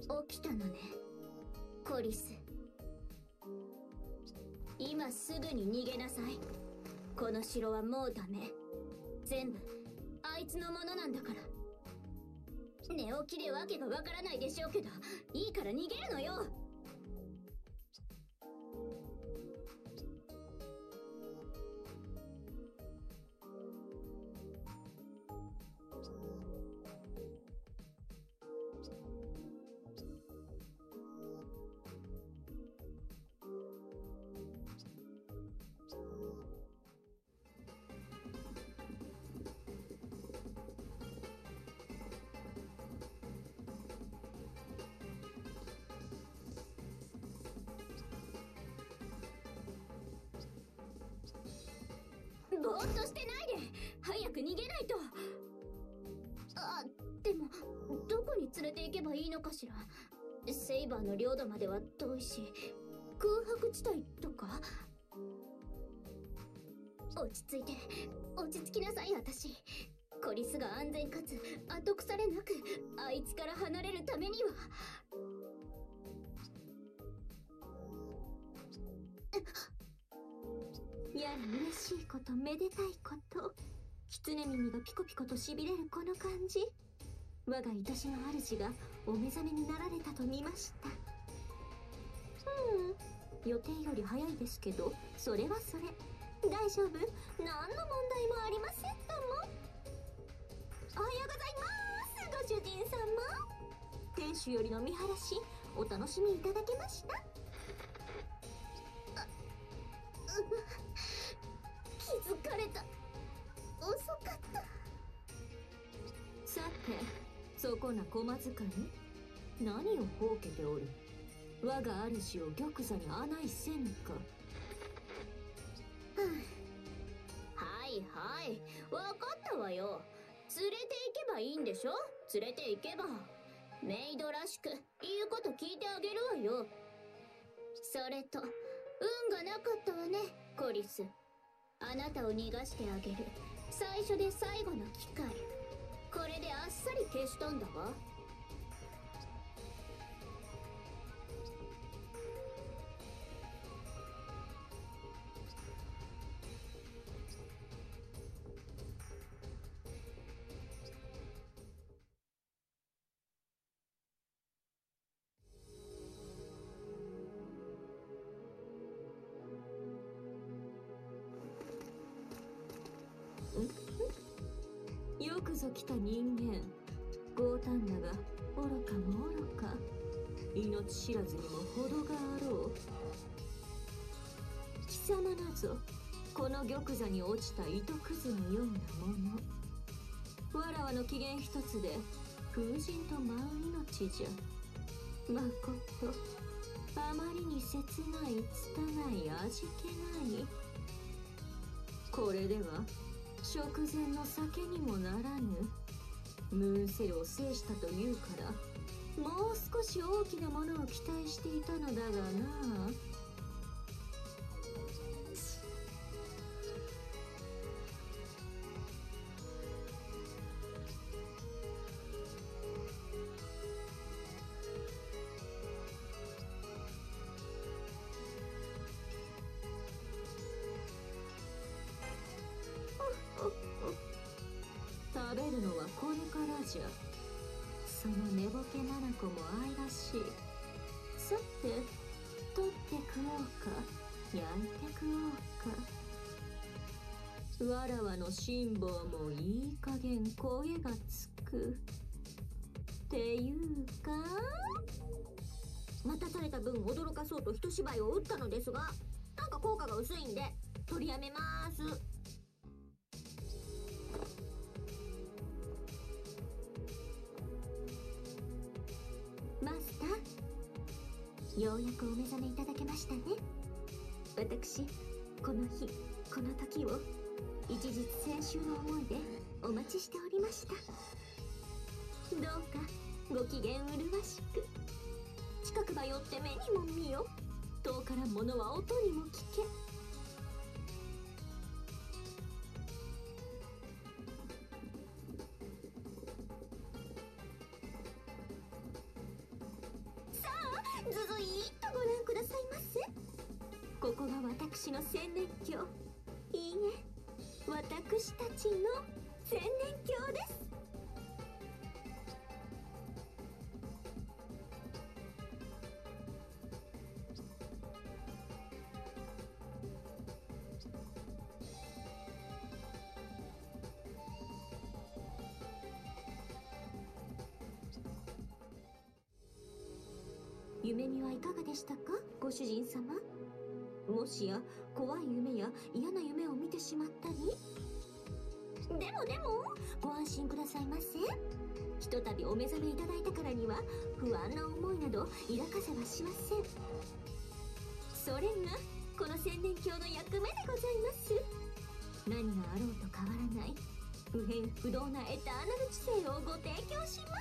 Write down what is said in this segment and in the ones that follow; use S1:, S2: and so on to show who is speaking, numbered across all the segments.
S1: 起きたのね、コリス。今すぐに逃げなさい。この城はもうダメ。全部あいつのものなんだから。寝起きでわけがわからないでしょうけど、いいから逃げるのよ。ぼーっとしてないで早く逃げないと。でもどこに連れて行けばいいのかしら。セイバーの領土までは遠いし、空白地帯とか。落ち着いて、落ち着きなさい。私コリスが安全かつ後腐れなくあいつから離れるためには。やら嬉しいこと、めでたいこと、狐耳がピコピコとしびれるこの感じ。我が愛しの主がお目覚めになられたと見ました。予定より早いですけど、それはそれ。大丈夫、何の問題もありませんとも。おはようございます、ご主人様。店主よりの見晴らしお楽しみいただけました？気づかれた。遅かった。さて、そこな駒使い、何をほうけておる。我が主を玉座に案内せぬか。はいはい、分かったわよ。連れて行けばいいんでしょ。連れて行けばメイドらしく言うこと聞いてあげるわよ。それと運がなかったわね、コリス。あなたを逃がしてあげる最初で最後の機会、これであっさり消したんだわ。よくぞ来た人間。強胆だが愚かも愚か。命知らずにも程があろう。貴様なぞこの玉座に落ちた糸くずのようなもの。わらわの機嫌一つで風神と舞う命じゃ。まことあまりに切ない拙い味気ない。これでは食前の酒にもならぬ。ムーンセルを制したというからもう少し大きなものを期待していたのだがな。食べるのはこれからじゃ。その寝ぼけななこも愛らしい。さて取って食おうか焼いて食おうか。わらわの辛抱もいい加減声がつく。っていうか、待たされた分驚かそうと一芝居を打ったのですが、なんか効果が薄いんで取りやめます。マスター、ようやくお目覚めいただけましたね。私この日この時を一日先週の思いでお待ちしておりました。どうかご機嫌麗しく。近くば寄って目にも見よ。遠から物は音にも聞け。 せ。ここが私の洗練鏡、いいえ、私たちの洗練鏡です。夢見はいかがでしたか、ご主人様。もしや怖い夢や嫌な夢を見てしまったり。でもご安心くださいませ。ひとたびお目覚めいただいたからには不安な思いなど抱かせはしません。それがこの洗練鏡の役目でございます。何があろうと変わらない不変不動なエターナル知性をご提供します。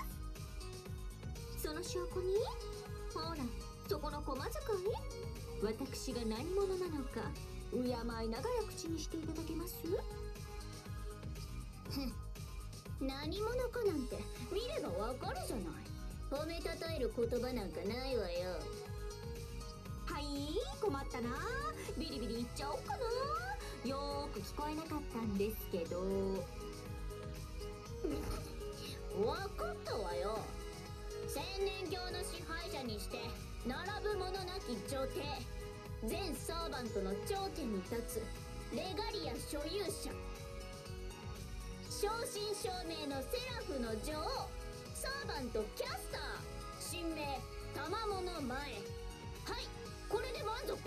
S1: その証拠に、ほらそこの小間遣い、私が何者なのか敬いながら口にしていただけます？
S2: 何者かなんて見ればわかるじゃない。褒めたたえる言葉なんかないわよ。
S1: はい、困ったな。ビリビリ言っちゃおうかな。よーく聞こえなかったんですけど。
S2: わかったわよ。洗練鏡の支配者にして並ぶ者なき女帝、全サーバントの頂点に立つレガリア所有者、正真正銘のセラフの女王、サーバントキャスター、神名賜物前。はい、これで満足？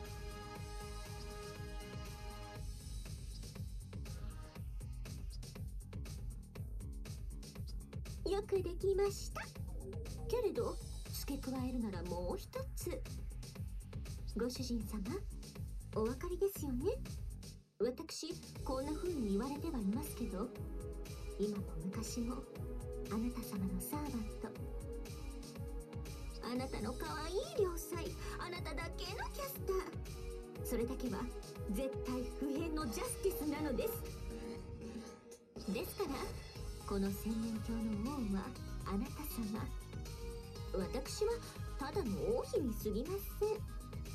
S1: よくできました。けれど付け加えるならもう一つ。ご主人様、お分かりですよね。私こんな風に言われてはいますけど、今も昔もあなた様のサーバント、あなたの可愛い良妻、あなただけのキャスター、それだけは絶対不変のジャスティスなのです。ですからこの洗練鏡の王はあなた様、私はただの王妃に過ぎません。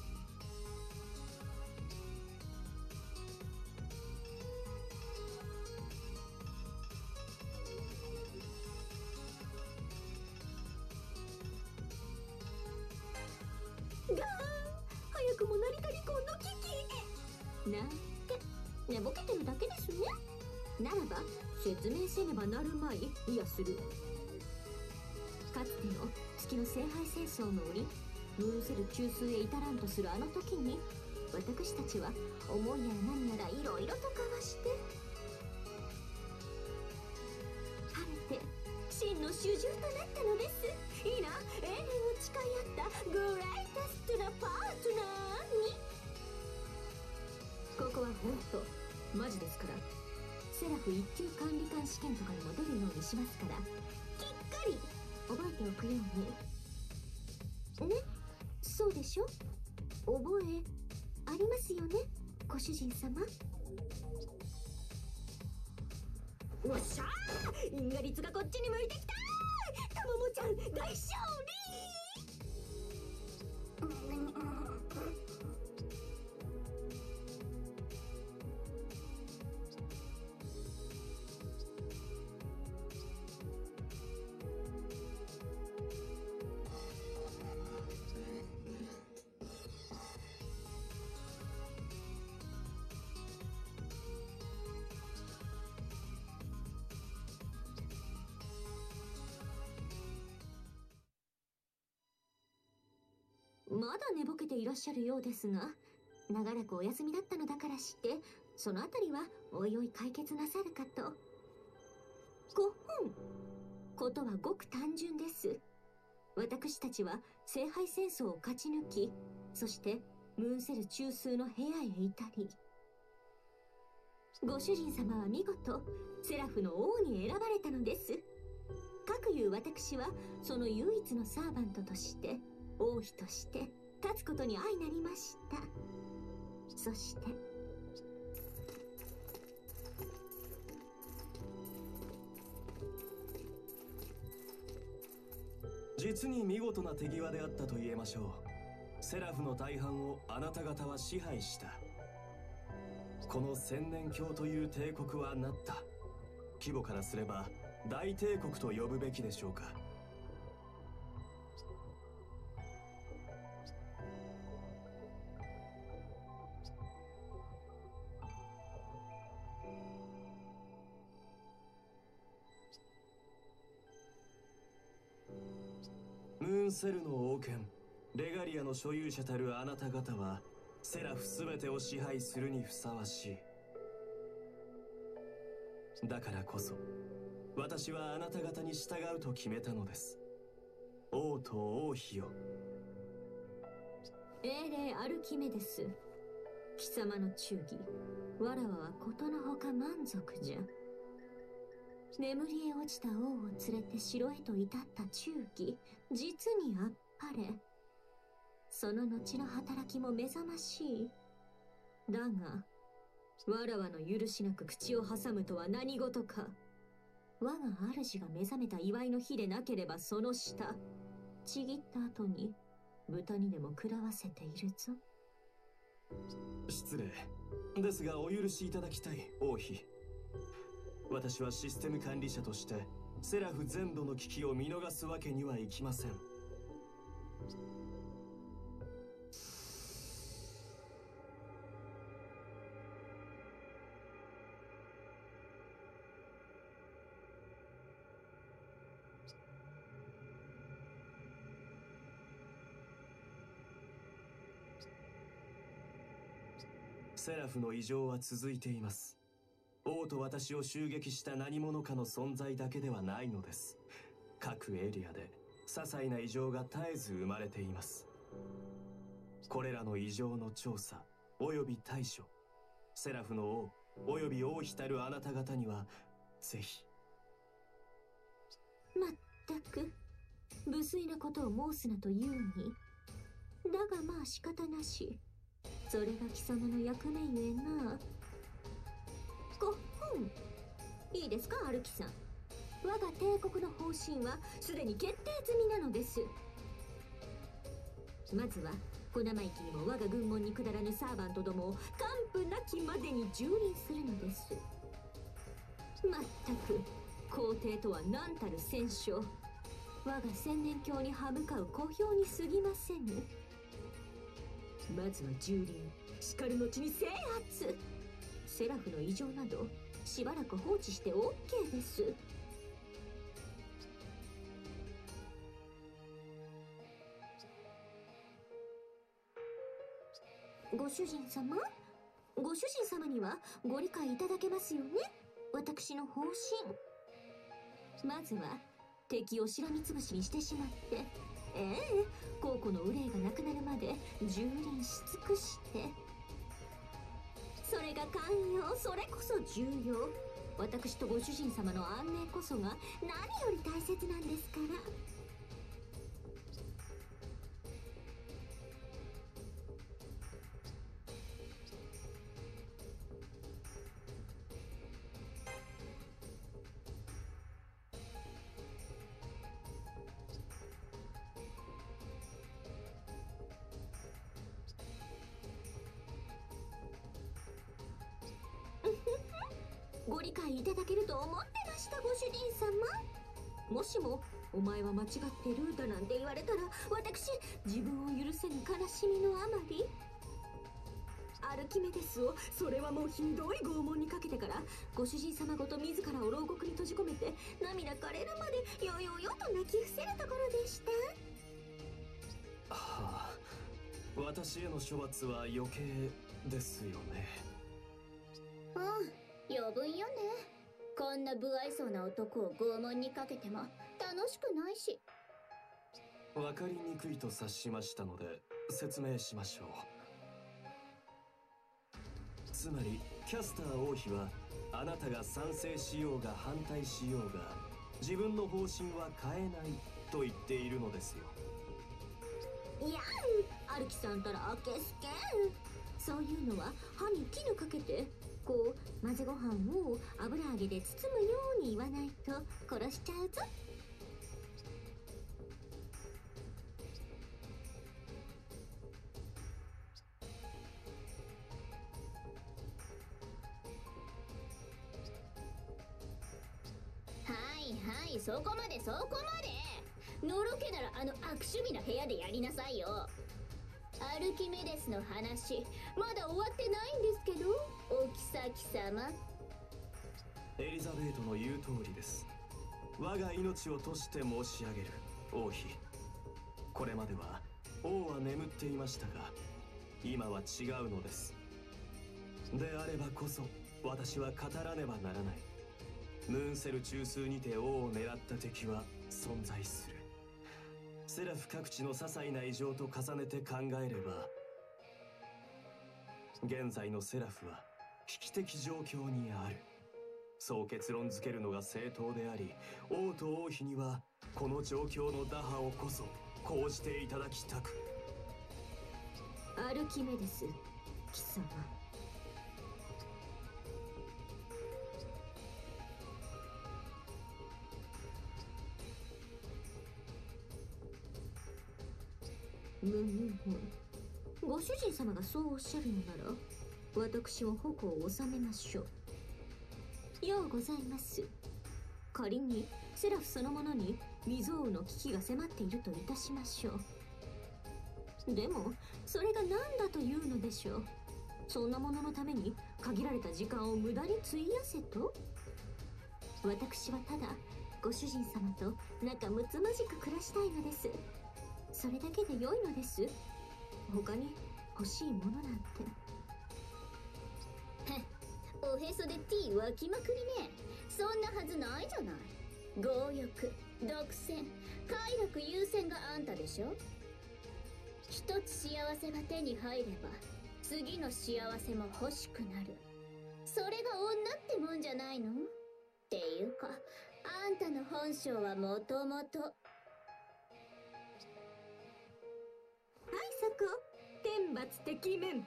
S1: がーん、早くも成田離婚の危機なんて寝ぼけてるだけですね。ならば説明せねばなるまい。いやする。かつての月の聖杯戦争の折、ムーンセル中枢へ至らんとするあの時に、私たちは思いやら何やらいろいろと交わして、晴れて真の主従となったのです。いいな、永遠を誓い合ったグレイテストなパートナーに。ここは本当マジですから、セラフ一級管理官試験とかにも出るようにしますから、きっかり覚えておくようにね。そうでしょ、覚えありますよね、ご主人様。おっしゃー、因果率がこっちに向いてきたー。たまもちゃん大勝利。まだ寝ぼけていらっしゃるようですが、長らくお休みだったのだからして、そのあたりはおいおい解決なさるかと。5本。ことはごく単純です。私たちは聖杯戦争を勝ち抜き、そしてムーンセル中枢の部屋へ至り、ご主人様は見事セラフの王に選ばれたのです。かくいう私はその唯一のサーバントとして王妃として立つことに相なりました。そして
S3: 実に見事な手際であったと言えましょセラフの大半をあなた方は支配した。この千年教という帝国はなった。規模からすれば大帝国と呼ぶべきでしょうか。ムーンセルの王権レガリアの所有者たるあなた方はセラフ全てを支配するにふさわしい。だからこそ私はあなた方に従うと決めたのです。王と王妃よ。
S1: 英霊アルキメデス、貴様の忠義わらわはことのほか満足じゃ。眠りへ落ちた王を連れて城へと至った忠義、実にあっぱれ。その後の働きも目覚ましい。だがわらわの許しなく口を挟むとは何事か。我が主が目覚めた祝いの日でなければその下ちぎった後に豚にでも食らわせているぞ。
S3: 失礼ですがお許しいただきたい王妃。私はシステム管理者としてセラフ全土の危機を見逃すわけにはいきません。セラフの異常は続いています。王と私を襲撃した何者かの存在だけではないのです。各エリアで些細な異常が絶えず生まれています。これらの異常の調査および対処、セラフの王および王妃たるあなた方にはぜひ。
S1: まったく無粋なことを申すなというに。だがまあ仕方なし。それが貴様の役目ゆえな。ごほん。いいですかアルキさん。我が帝国の方針はすでに決定済みなのです。まずは小生意気にも我が軍門に下らぬサーバントどもを完膚なきまでに蹂躙するのです。まったく皇帝とは何たる戦勝。我が千年教に歯向かう小兵に過ぎませぬ。まずは蹂躙しかる後に制圧。セラフの異常などしばらく放置して OK です。ご主人様、ご主人様にはご理解いただけますよね、私の方針。まずは敵をしらみつぶしにしてしまって、皇庫の憂いがなくなるまで蹂躙し尽くして、それが寛容、それこそ重要。私とご主人様の安寧こそが何より大切なんですから。ご理解いただけると思ってました、ご主人様。もしもお前は間違ってるだなんて言われたら、私自分を許せぬ悲しみのあまり、アルキメデスをそれはもうひどい拷問にかけてからご主人様ごと自らを牢獄に閉じ込めて涙枯れるまでよよよと泣き伏せるところでした。
S3: はあ、私への処罰は余計ですよね。
S2: 余分よね。こんな不愛想な男を拷問にかけても楽しくないし。
S3: 分かりにくいと察しましたので説明しましょう。つまりキャスター王妃はあなたが賛成しようが反対しようが自分の方針は変えないと言っているのですよ。
S1: いやん、アルキさんたらあけすけん。そういうのは歯に絹かけてこう混ぜご飯を油揚げで包むように言わないと殺しちゃうぞ。
S2: い、そこまでそこまで。のろけならあの悪趣味な部屋でやりなさいよ。アルキメデスの話まだ終わってないんですけど、お妃様。
S3: エリザベートの言う通りです。我が命を賭して申し上げる王妃。これまでは王は眠っていましたが、今は違うのです。であればこそ私は語らねばならない。ムーンセル中枢にて王を狙った敵は存在する。セラフ各地の些細な異常と重ねて考えれば、現在のセラフは危機的状況にある。そう結論付けるのが正当であり、王と王妃にはこの状況の打破をこそ講じていただきたく。
S1: アルキメデス貴様、ご主人様がそうおっしゃるのなら、私も矛を収めましょう。ようございます。仮にセラフそのものに未曾有の危機が迫っているといたしましょう。でもそれが何だというのでしょう。そんなもののために限られた時間を無駄に費やせと。私はただご主人様と仲睦まじく暮らしたいのです。それだけで良いのです。他に欲しいものなんて。
S2: おへそで T 湧きまくりね。そんなはずないじゃない。強欲、独占、快楽優先があんたでしょ。一つ幸せが手に入れば次の幸せも欲しくなる。それが女ってもんじゃないの。っていうかあんたの本性はもともと。
S1: はいそこ、天罰てきめん。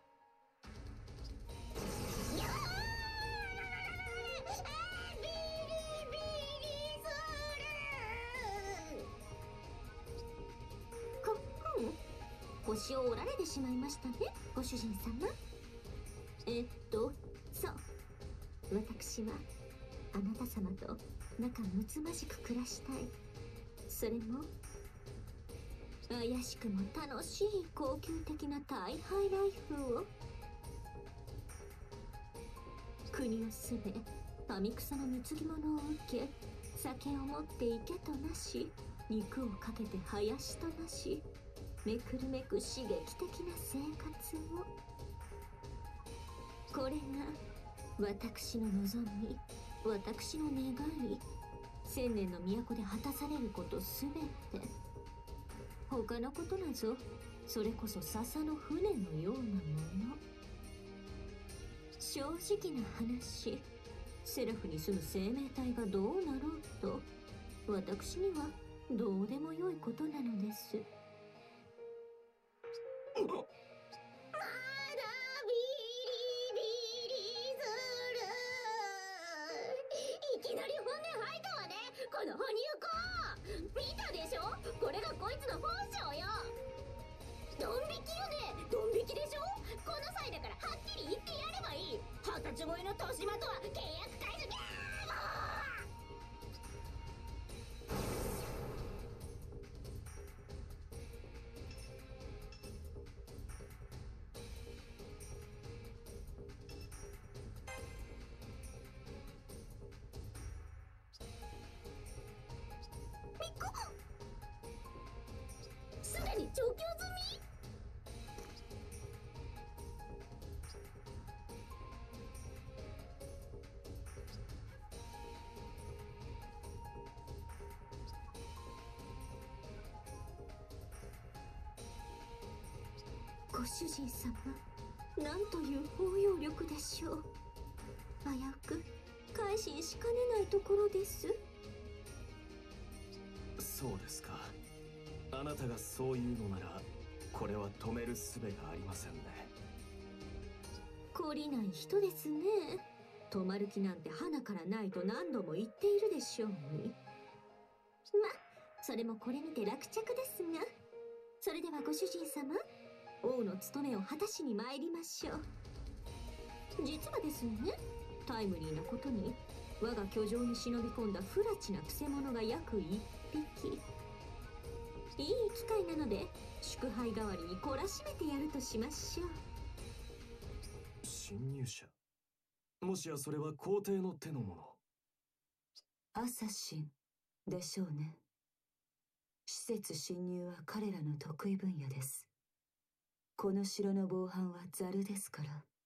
S1: 腰を折られてしまいましたね、ご主人様。そう私はあなた様と仲睦まじく暮らしたい。それも怪しくも楽しい高級的な大ハイライフを。国をすべ民草の貢ぎ物を受け、酒を持っていけとなし、肉をかけて林となし、めくるめく刺激的な生活を。これが私の望み、私の願い。千年の都で果たされることすべて。他のことなぞ、それこそ笹の船のようなもの。正直な話、セラフに住む生命体がどうなろうと、私にはどうでもよいことなのです。
S2: まだビリビリする。いきなり本音吐いたわね、この哺乳口。見たでしょ、これがこいつの本性よ。ドン引きよね、ドン引きでしょ。この際だからはっきり言ってやればいい。二十歳超えの豊島とは契約解除。すでに調教済み。
S1: ご主人様、なんという包容力でしょう。危うく改心しかねないところです。
S3: そうですか。あなたがそういうのなら、これは止める術がありませんね。
S1: 懲りない人ですね。止まる気なんて花からないと何度も言っているでしょうに。それもこれにて落着ですが。それではご主人様、王の務めを果たしに参りましょう。実はですね、タイムリーなことに我が居城に忍び込んだ不埒なくせ者が約1匹。いい機会なので祝杯代わりに懲らしめてやるとしましょう。
S3: 侵入者、もしやそれは皇帝の手のもの。
S4: アサシンでしょうね。施設侵入は彼らの得意分野です。この城の防犯はザルですから。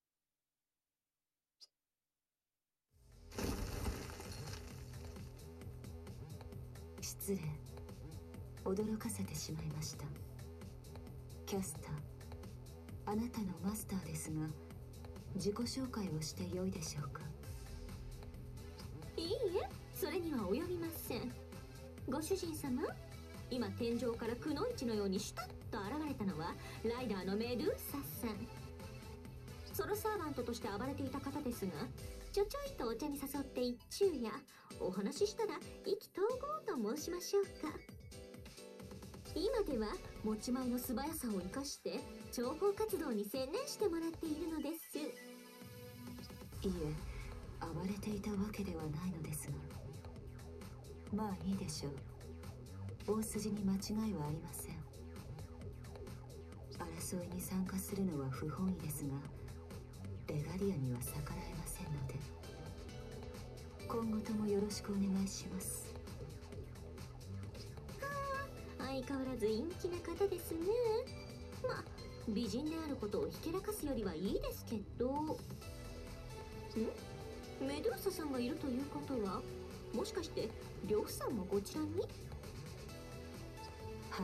S4: 失礼、驚かせてしまいました。キャスター、あなたのマスターですが、自己紹介をしてよいでしょうか。
S1: いいえ、それには及びません。ご主人様、今天井からくのいちのようにシュタッと現れたのはライダーのメドゥーサさん。ソロサーバントとして暴れていた方ですが、ちょいとお茶に誘って一昼夜お話ししたら意気投合と申しましょうか。今では持ち前の素早さを生かして諜報活動に専念してもらっているのです。
S4: いえ、暴れていたわけではないのですが。まあいいでしょう。大筋に間違いはありません。争いに参加するのは不本意ですが、レガリアには逆らえませんので、今後ともよろしくお願いします。
S1: 相変わらず陰気な方ですね。まあ美人であることをひけらかすよりはいいですけど。メドゥーサさんがいるということは、もしかして呂布さんもこちらに？
S4: はい、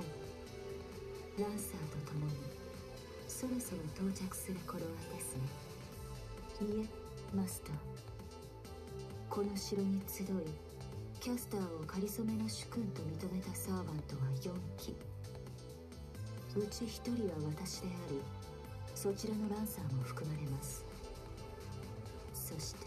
S4: ランサーと共にそろそろ到着する頃合いですね。いえ、マスター、この城に集いキャスターを仮初めの主君と認めたサーバントは4機。うち1人は私であり、そちらのランサーも含まれます。そして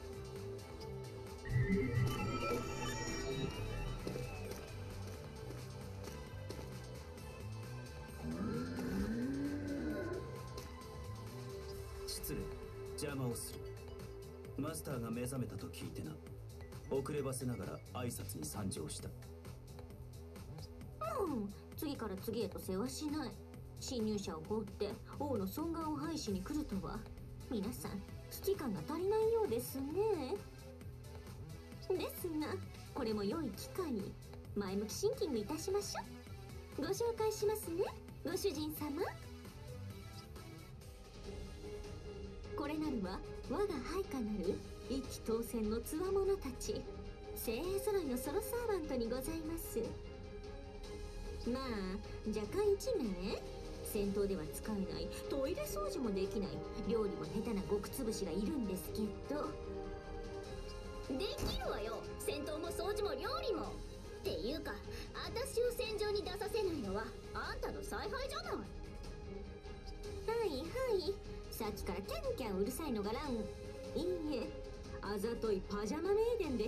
S5: 失礼、邪魔をする。マスターが目覚めたと聞いてな。遅ればせながら挨拶に参上した。
S1: 次から次へと世話しない。侵入者を放って王の尊厳を廃しに来るとは、皆さん危機感が足りないようですね。ですがこれも良い機会に前向きシンキングいたしましょう。ご紹介しますね、ご主人様。これなるは我が配下なる一騎当選のつわものたち、精鋭揃いのソロサーバントにございます。まあ若干1名戦闘では使えない、トイレ掃除もできない、料理も下手な極つぶしがいるんですけど。
S2: できるわよ、戦闘も掃除も料理も。っていうか私を戦場に出させないのはあんたの采配じゃない。
S1: はいはい、さっきからキャンキャンうるさいのがラン。いいえ、あざといパジャマメイデンです。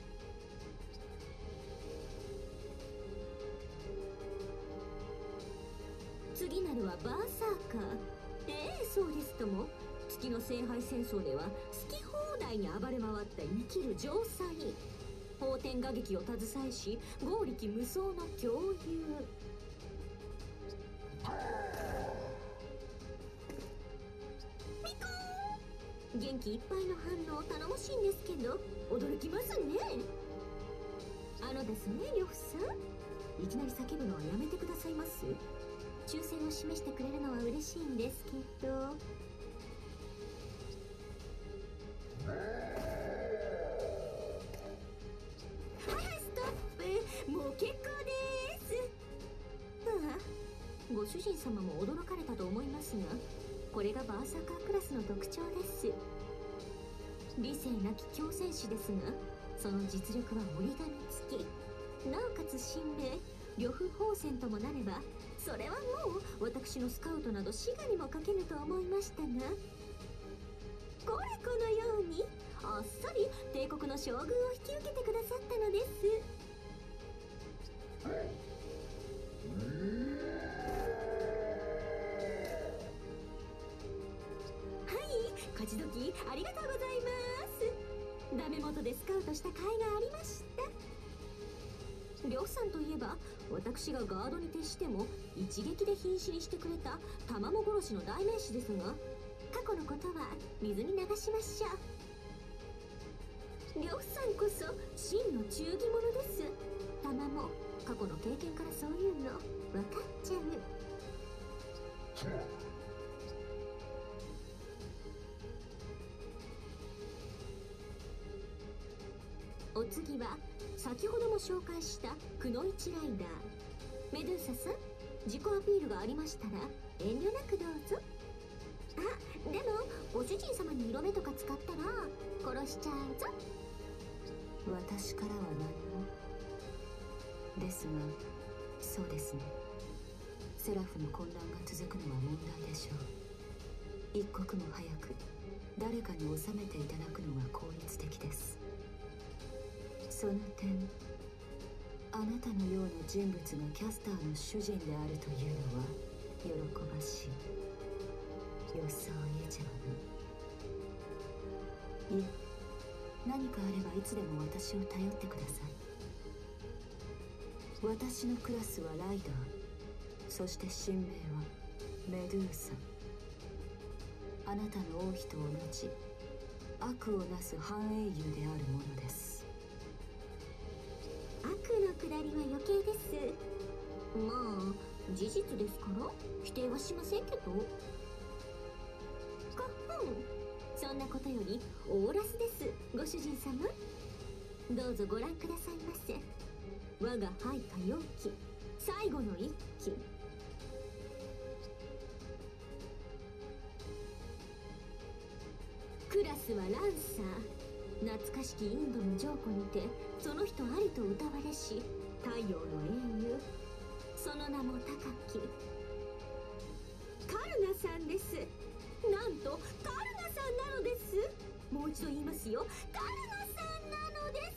S1: 次なるはバーサーカー。そうですとも。月の聖杯戦争では好き放題に暴れ回った生きる城塞、法天画劇を携えし剛力無双の共有。ピコーン、元気いっぱいの反応頼もしいんですけど驚きますね。ですね、呂布さん。いきなり叫ぶのはやめてくださいます。忠誠を示してくれるのは嬉しいんですけど。ストップ、もう結構です。ご主人様も驚かれたと思いますが、これがバーサーカークラスの特徴です。理性なき強戦士ですが、その実力は折り紙付き。なおかつ神明、呂布宝泉ともなれば、それはもう私のスカウトなど滋賀にもかけぬと思いましたが、このようにあっさり帝国の将軍を引き受けてくださったのです。はい、勝ち時ありがとうございます。ダメ手元でスカウトした甲斐がありました。呂布さんといえば、私がガードに徹しても一撃で瀕死にしてくれた卵殺しの代名詞ですが、過去のことは水に流しましょう。呂布さんこそ真の忠義者です。玉も過去の経験からそういうの分かっちゃう。お次は先ほども紹介したくのいちライダーメドゥーサさん、自己アピールがありましたら遠慮なくどうぞ。あ、でもご主人様に色目とか使ったら殺しちゃうぞ。
S4: 私からは何もですが、そうですね、セラフの混乱が続くのは問題でしょう。一刻も早く誰かに収めていただくのが効率的です。その点、あなたのような人物がキャスターの主人であるというのは喜ばしい。予想以上に。いえ、何かあればいつでも私を頼ってください。私のクラスはライダー、そして神名はメドゥーサ。あなたの王妃と同じ悪をなす半英雄であるものです。
S1: 悪のくだりは余計です。まあ事実ですから否定はしませんけど。そんなことよりオーラスです、ご主人様。どうぞご覧くださいませ。我が配下4機最後の1機。クラスはランサー。懐かしきインドの浄土にてその人ありと歌われし太陽の英雄、その名も高きカルナさんです。なんとカルナさんなのです。もう一度言いますよ、カルナさんなのです。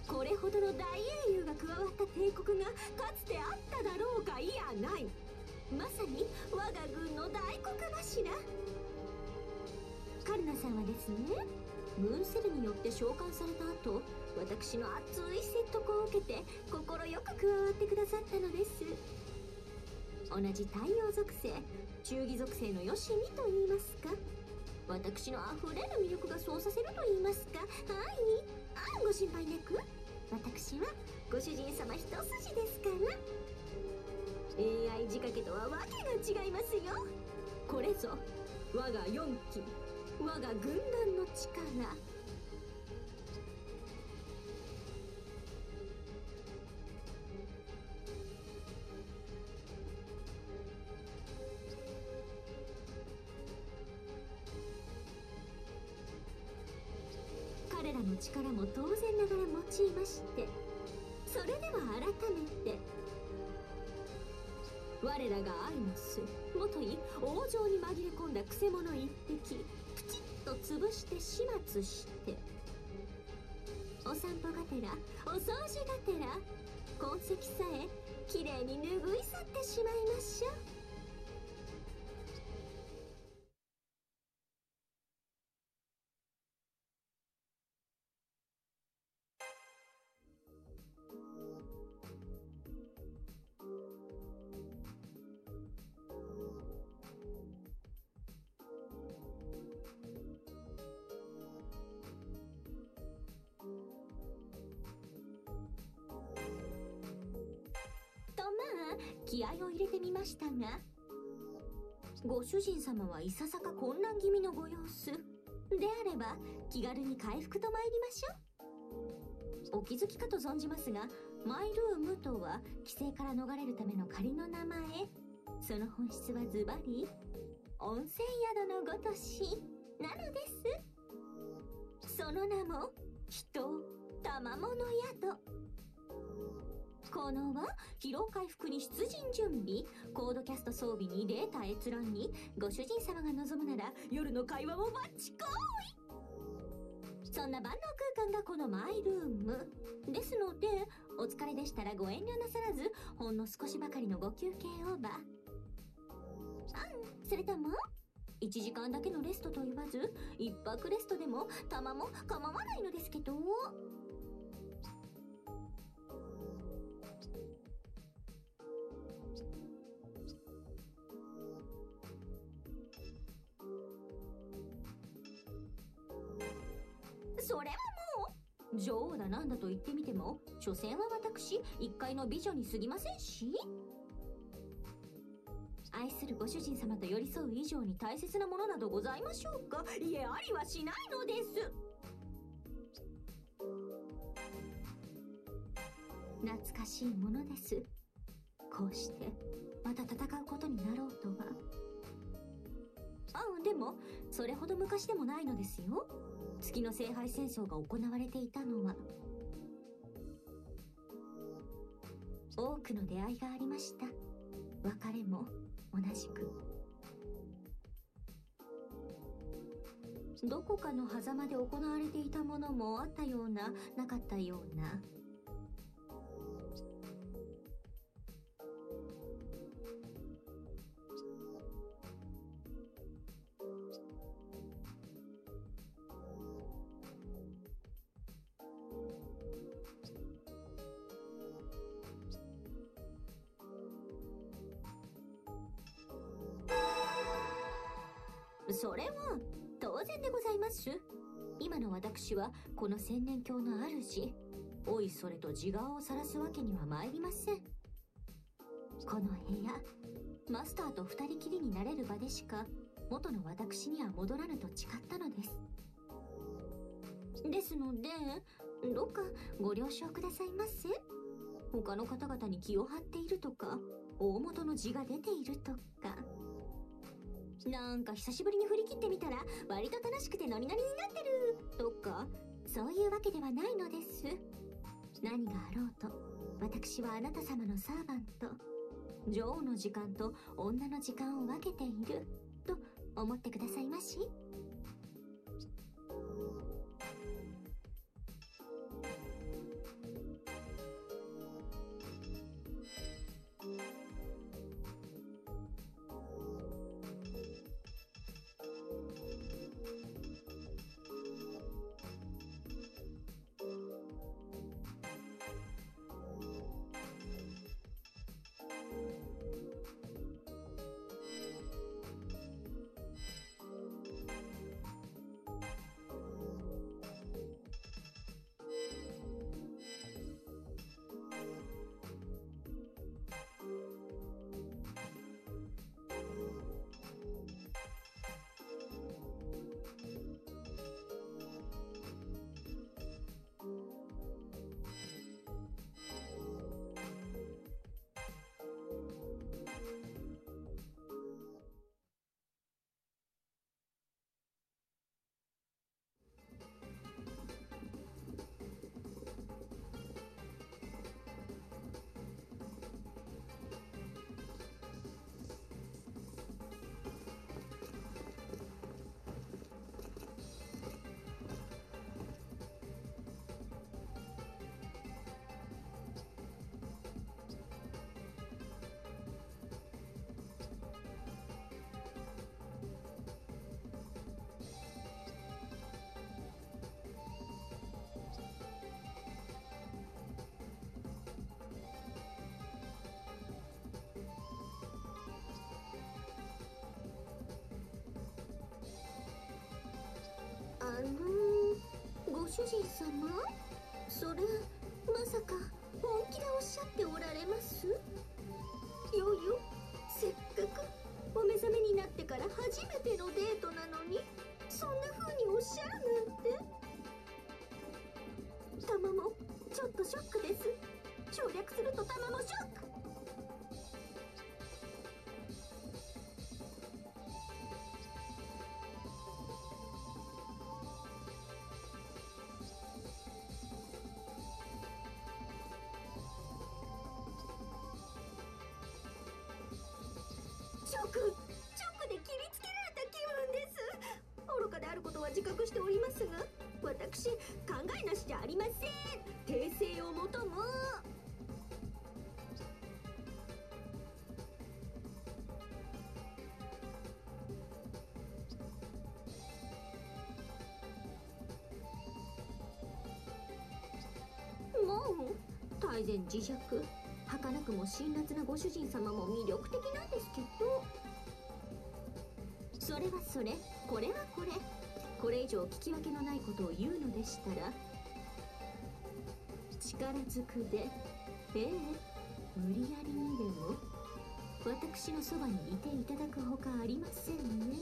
S1: これほどの大英雄が加わった帝国がかつてあっただろうかいやない。まさに我が軍の大黒柱。カルナさんはですね、ムーンセルによって召喚された後、私の熱い説得を受けて快く加わってくださったのです。同じ太陽属性、忠義属性のよしみと言いますか、私のあふれる魅力がそうさせると言いますか。はい、ご心配なく。私はご主人様一筋ですから。 AI 仕掛けとはわけが違いますよ。これぞ我が4機、我が軍団の力。彼らの力も当然ながら用いまして、それでは改めて我らがアイモス、もとい王城に紛れ込んだくせ者一匹プチッと潰して始末して、お散歩がてらお掃除がてら痕跡さえきれいに拭い去ってしまいましょう。気合を入れてみましたが、ご主人様はいささか混乱気味のご様子であれば気軽に回復と参りましょう。お気づきかと存じますが、マイルームとは規制から逃れるための仮の名前。その本質はズバリ温泉宿のごとしなのです。その名も人賜物宿。効能は疲労回復に出陣準備、コードキャスト装備にデータ閲覧に、ご主人様が望むなら夜の会話もバッチコーイ。そんな万能空間がこのマイルームですので、お疲れでしたらご遠慮なさらずほんの少しばかりのご休憩をば。それとも 1時間だけのレストと言わず1泊レストでも玉も構わないのですけど。それはもう女王だなんだと言ってみても所詮は私一介の美女に過ぎませんし、愛するご主人様と寄り添う以上に大切なものなどございましょうか。いえ、ありはしないのです。懐かしいものです。こうしてまた戦うことになろうとは。でもそれほど昔でもないのですよ。月の聖杯戦争が行われていたのは。多くの出会いがありました。別れも同じく。どこかの狭間で行われていたものもあったようななかったような。それは当然でございます。今の私はこの千年鏡の主。おいそれと自我を晒すわけには参りません。この部屋、マスターと二人きりになれる場でしか元の私には戻らぬと誓ったのです。ですのでどうかご了承くださいませ。他の方々に気を張っているとか大元の字が出ているとか、なんか久しぶりに振り切ってみたら割と楽しくてノリノリになってるとか、そういうわけではないのです。何があろうと私はあなた様のサーバント、女王の時間と女の時間を分けていると思ってくださいまし。ご主人様、それまさか本気でおっしゃっておられます？よよ、せっかくお目覚めになってから初めてのデートなのにそんな風におっしゃるなんて。タマもちょっとショックです。省略するとタマもショック。ショックで切りつけられた気分です。愚かであることは自覚しておりますが、私考えなしじゃありません。訂正を求む。 大然自弱、儚くも辛辣なご主人様も魅力的なんですけど、それはそれ、これはこれ、これ以上聞き分けのないことを言うのでしたら、力ずくで、無理やりにでも私のそばにいていただくほかありませんね。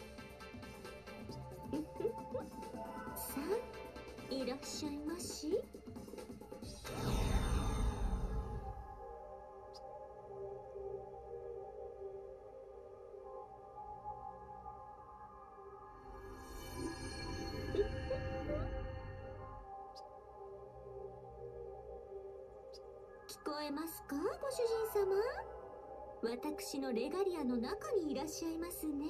S1: さあ、いらっしゃいまし。聞こえますか、ご主人様。私のレガリアの中にいらっしゃいますね。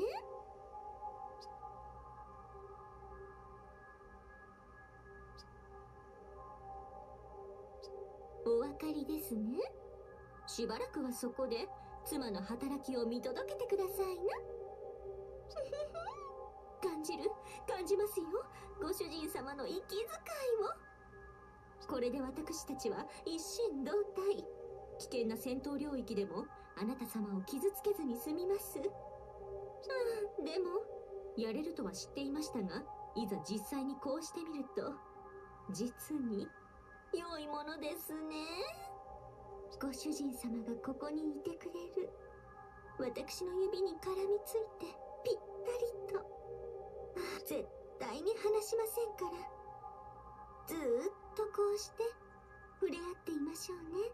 S1: お分かりですね。しばらくはそこで妻の働きを見届けてくださいな。感じますよ、ご主人様の息遣いを。これで私たちは一心同体。危険な戦闘領域でもあなた様を傷つけずに済みます。でもやれるとは知っていましたが、いざ実際にこうしてみると実に良いものですね。ご主人様がここにいてくれる。私の指に絡みついてぴったりと。絶対に離しませんから。ずーっとこうして触れ合っていましょうね。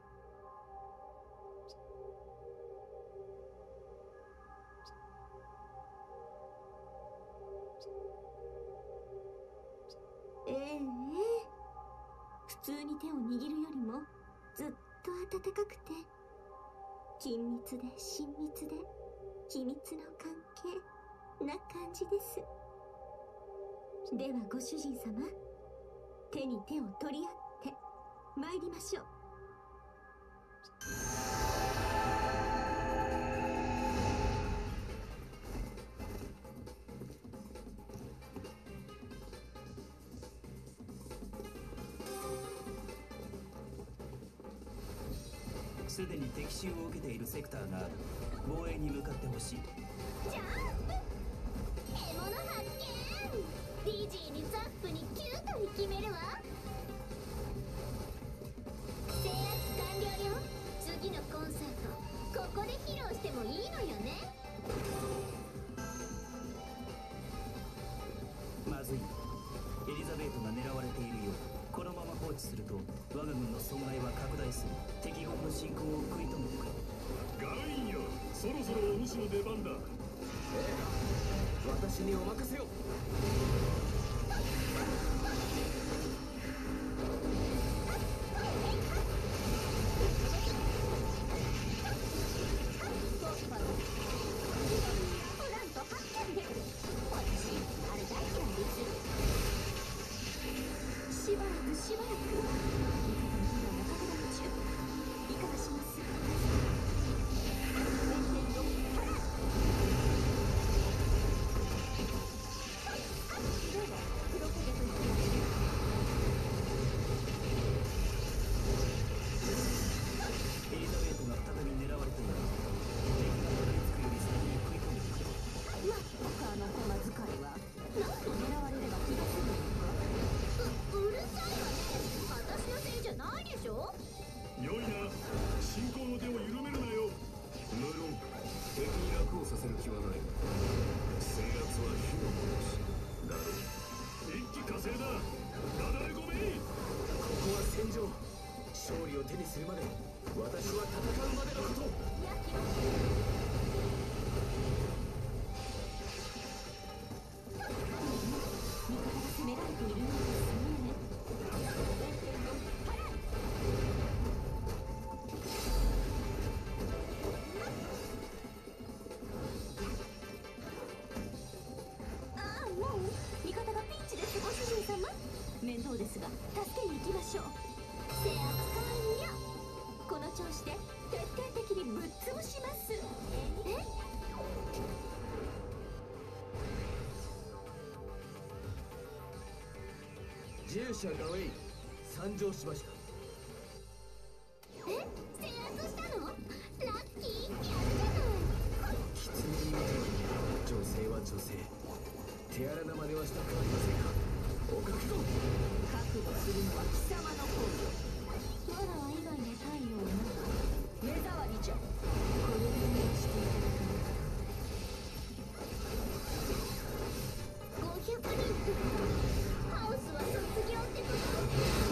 S1: 普通に手を握るよりもずっと温かくて緊密で親密で秘密の関係な感じです。ではご主人様、手に手を取り合って参りましょう。
S5: すでに敵襲を受けているセクターがある。防衛に向かってほしい。
S2: ジャンプ、獲物発見。ディジーにザップにキュートに決めるわ。制圧完了よ。次のコンサートここで披露してもいいのよね。
S5: まずい。エリザベートが狙われているよう。このまま放置すると我が軍の損害は拡大する。敵軍の進行を食い止めてくれ。
S6: ガインよ、そろそろお主の出番だ。
S3: 私にお任せを。
S2: プラント発見で、私あれ大嫌いです。
S1: しばらく味方のヒーローが拡大中。いかがします？
S5: エリザベートが再び狙われている。敵がたどり着くより先に食い込んでくれ。
S1: まったくあの小間使いは何度狙われれば気が済むのか。
S2: うるさいわね。私のせいじゃないでしょ。
S6: 良いな、進行の手を緩めるなよ。
S7: 無論敵に楽をさせる気はない。制圧は火の戻しだろう。
S6: 一気火星だ。なだれ込め。
S3: ここは戦場。勝利を手にするまで私は戦うまでのこと。
S1: 味方が攻められているようですね。もう味方がピンチです。ご主人様、面倒ですが助けに行きましょう。
S2: 制圧完了。
S1: この調子で徹底的にぶっ潰します。
S3: 従者ガウェイ参上しました。
S7: 手荒な真似はしたくありませんか。お覚悟。
S1: 覚悟するのは貴様の方よ。わらわ以外の太陽なら目障りじゃ。これぐらいはしていただかなくて。
S2: 500人ってハウスは卒業ってこと？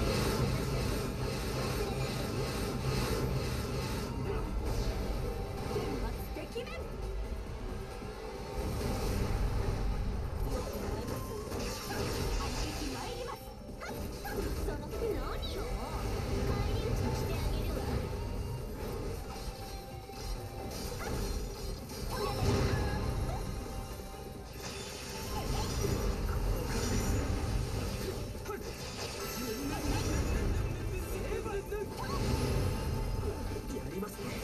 S1: 天罰敵面。
S2: その何よ、返り討ちにしてあげるわ。
S7: やりますね。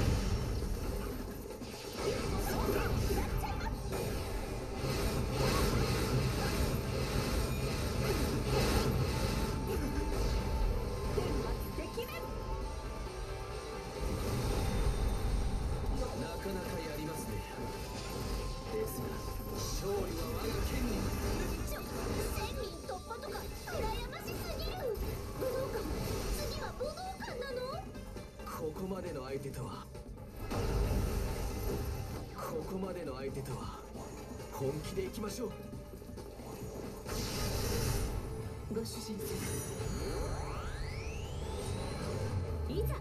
S7: なかなかやりますね。ですが勝利は我が剣に。
S2: 1000人突破とか羨ましすぎる。武道館、次は武道館なの？
S7: ここまでの相手とは本気でいきましょう。
S1: ご主人様、いざ。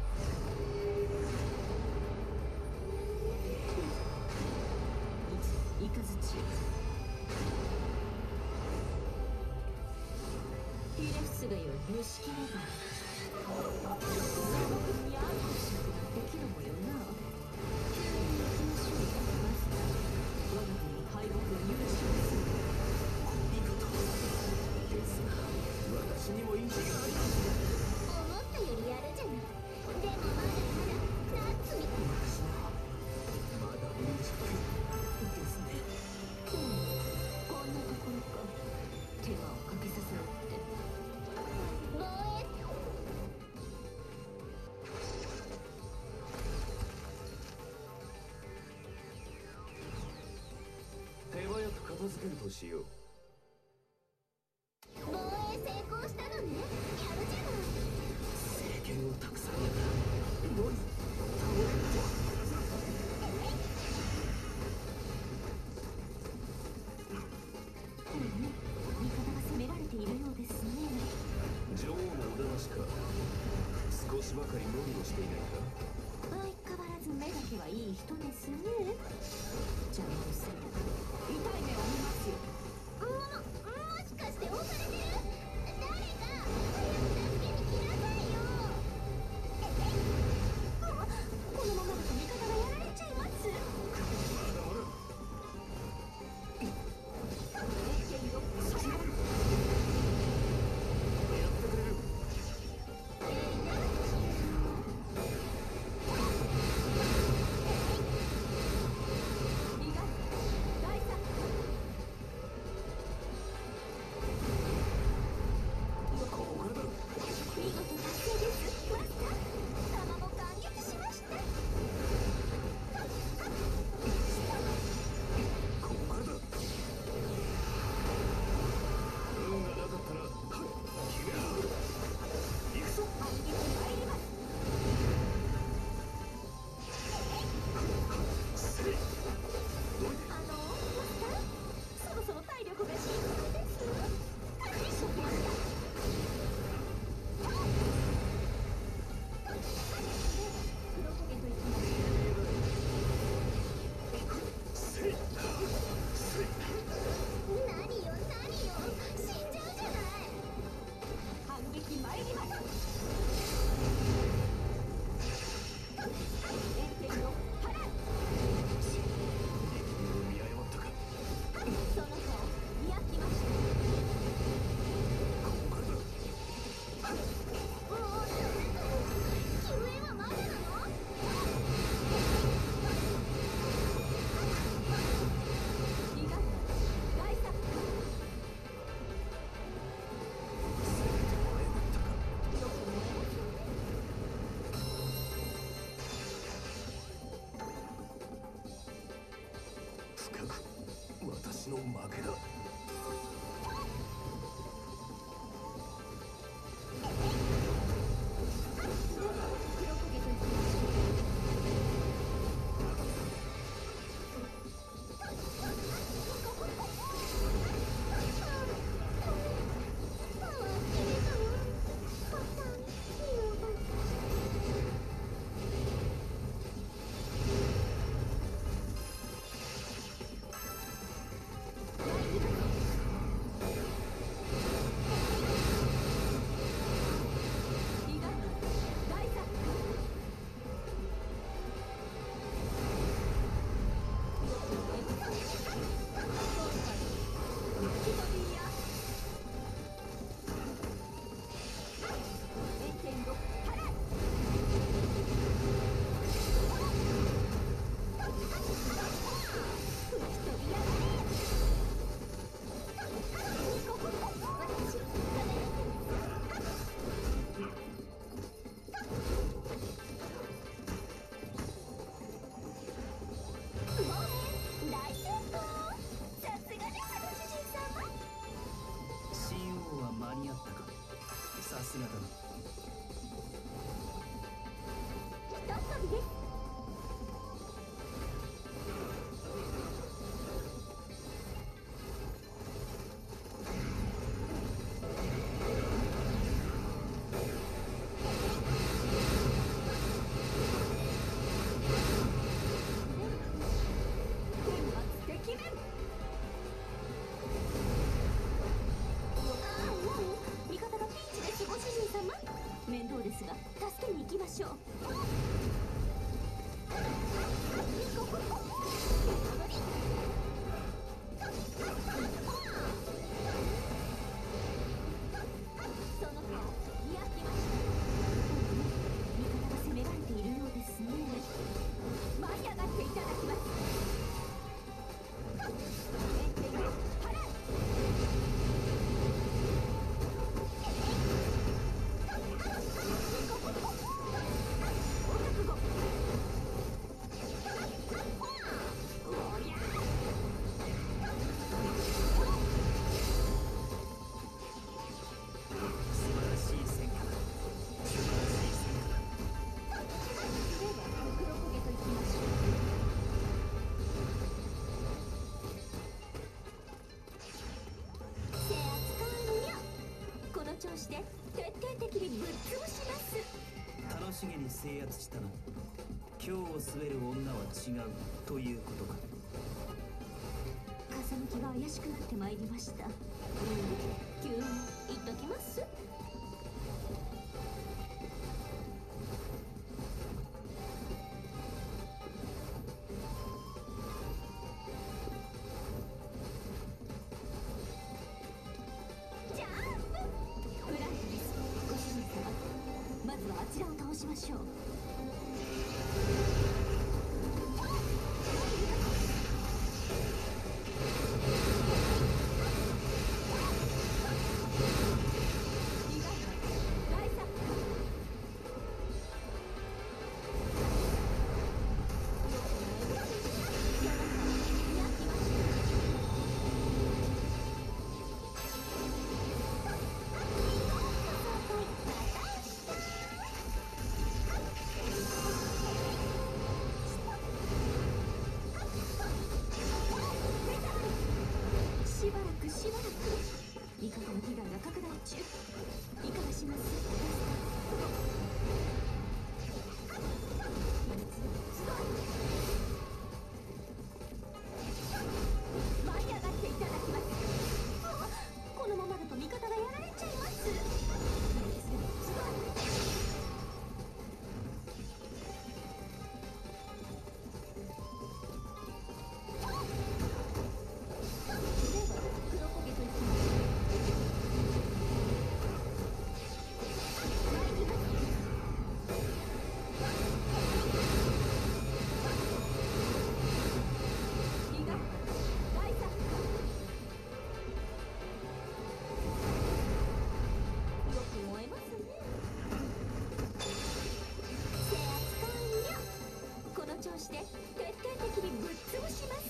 S1: いかずちヒレフスがより虫切れば総国にある仕事ができるもよな。急に行きましょう。マスター、我が軍の敗北を許します。
S7: お見事ですが私にも意地があります。
S2: 思ったよりやるじゃない。でもまだまだ夏みたい。
S7: 私もまだ未熟ですね。
S1: こんなところか。手間をかけさせろって。
S2: 防衛。
S7: 手早く片付けるとしよう。
S2: 防衛成功したのね。やるじゃない。
S7: 政権を託された野に倒れるとは。
S1: 味方が攻められているようですね。
S7: 女王のおだましか。少しばかり無理をしていないか。
S1: 相変わらず目だけはいい人ですね。邪魔をする痛い目を見ますよ。
S2: もしかして押されてる？誰か早く助けに来なさいよ。
S1: このままだと味方がやられちゃいます。大作
S5: 制圧したな。今日を据える女は違うということか。
S1: 風向きが怪しくなってまいりました。急に言っときます。ジャンプフライトです。ご主人様、まずはあちらを倒しましょう。しばらく味方の被害が拡大中。いかがします？舞い上がっていただきます。このままだと味方がやられちゃいます。して徹底的にぶっ潰します。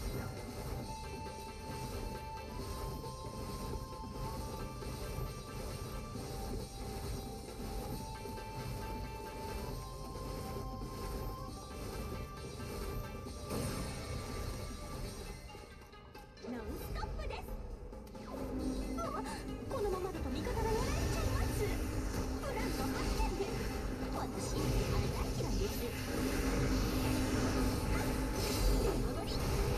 S1: ノンストップです。このままだと味方がやられちゃいます。プラント発見です。私あれ大嫌いです。出戻り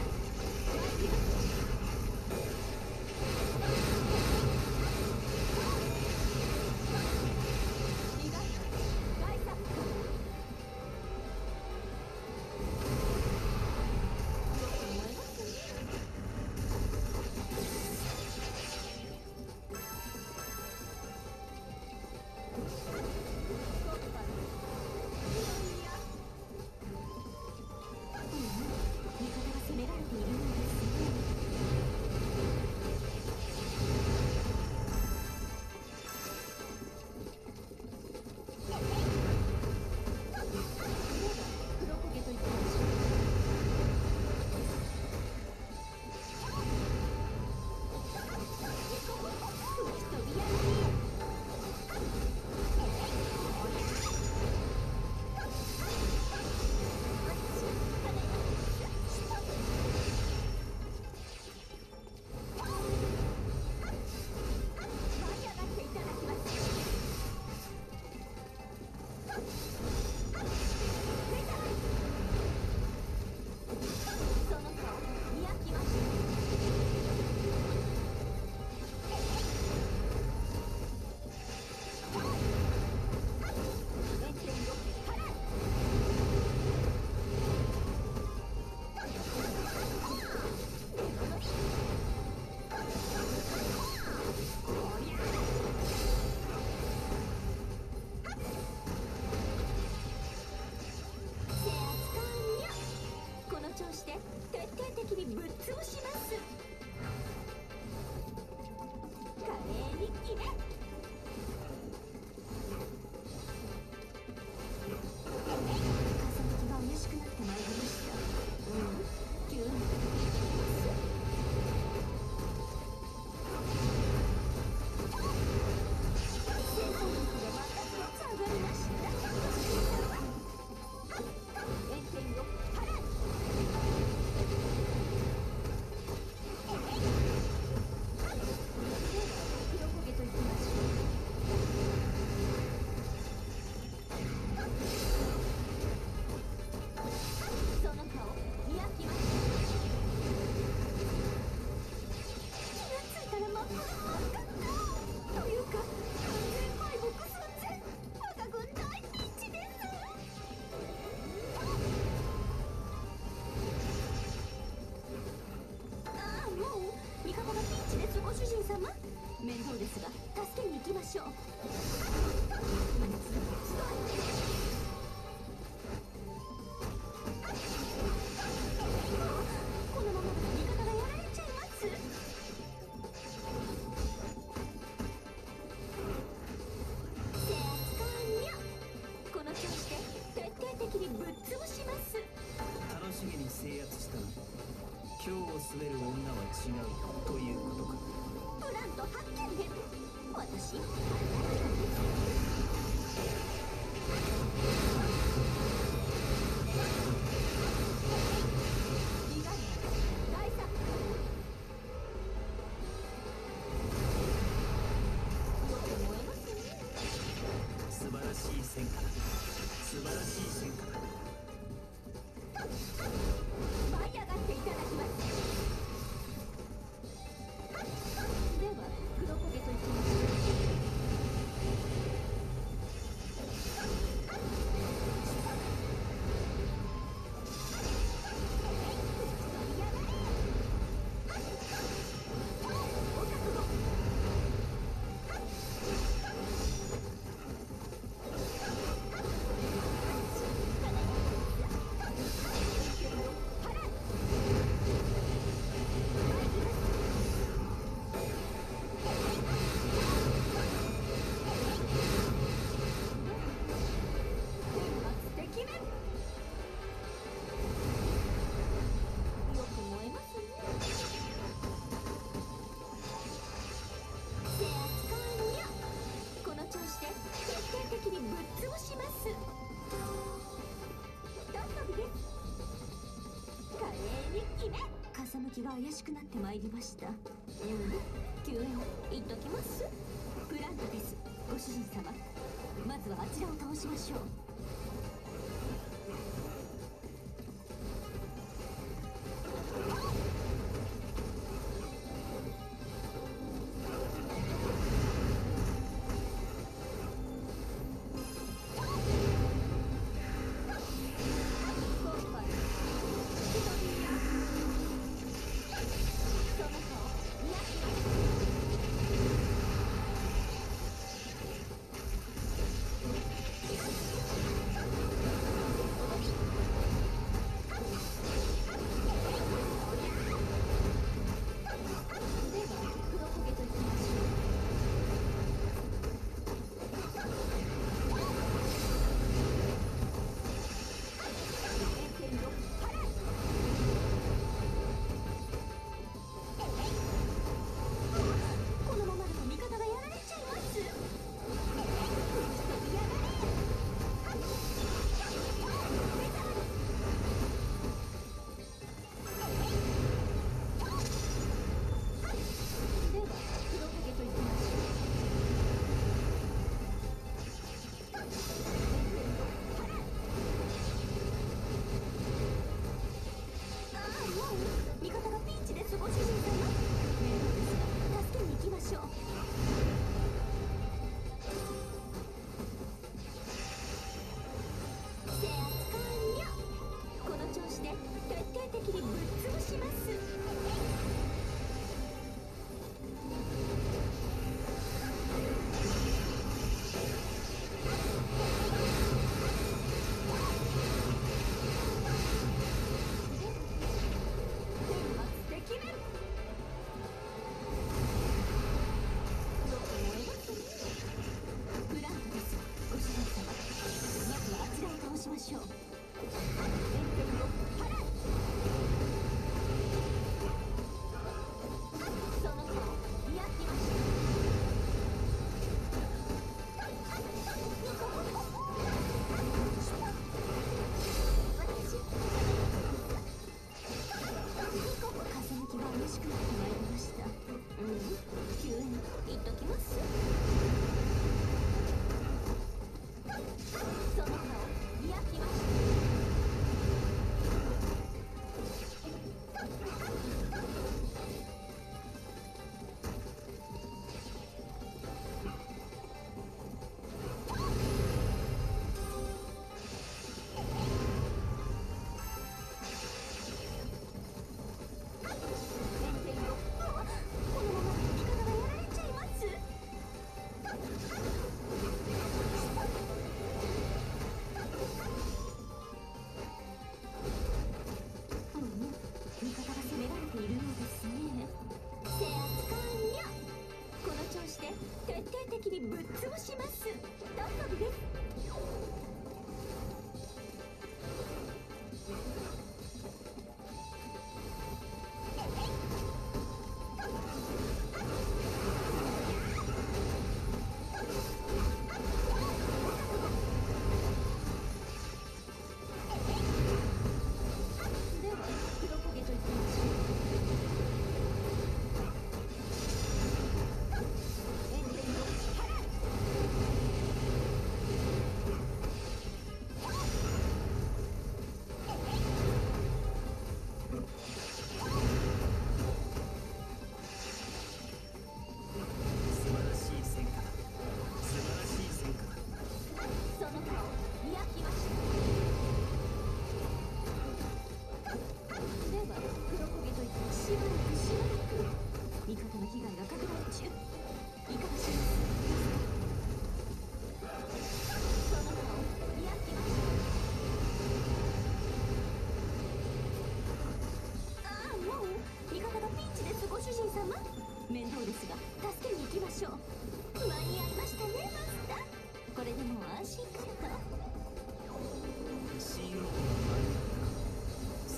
S5: 結べる女は違うということか。
S2: プラント発見です。私リガイア大作よく燃えますね。
S5: 素晴らしい戦果だ。素晴らしい戦果だ。
S2: 舞い上がっていただきます。では黒焦げといきましょう。
S1: 風向きが怪しくなってまいりました。救援言っときます。プラントです、ご主人様。まずはあちらを倒しましょう。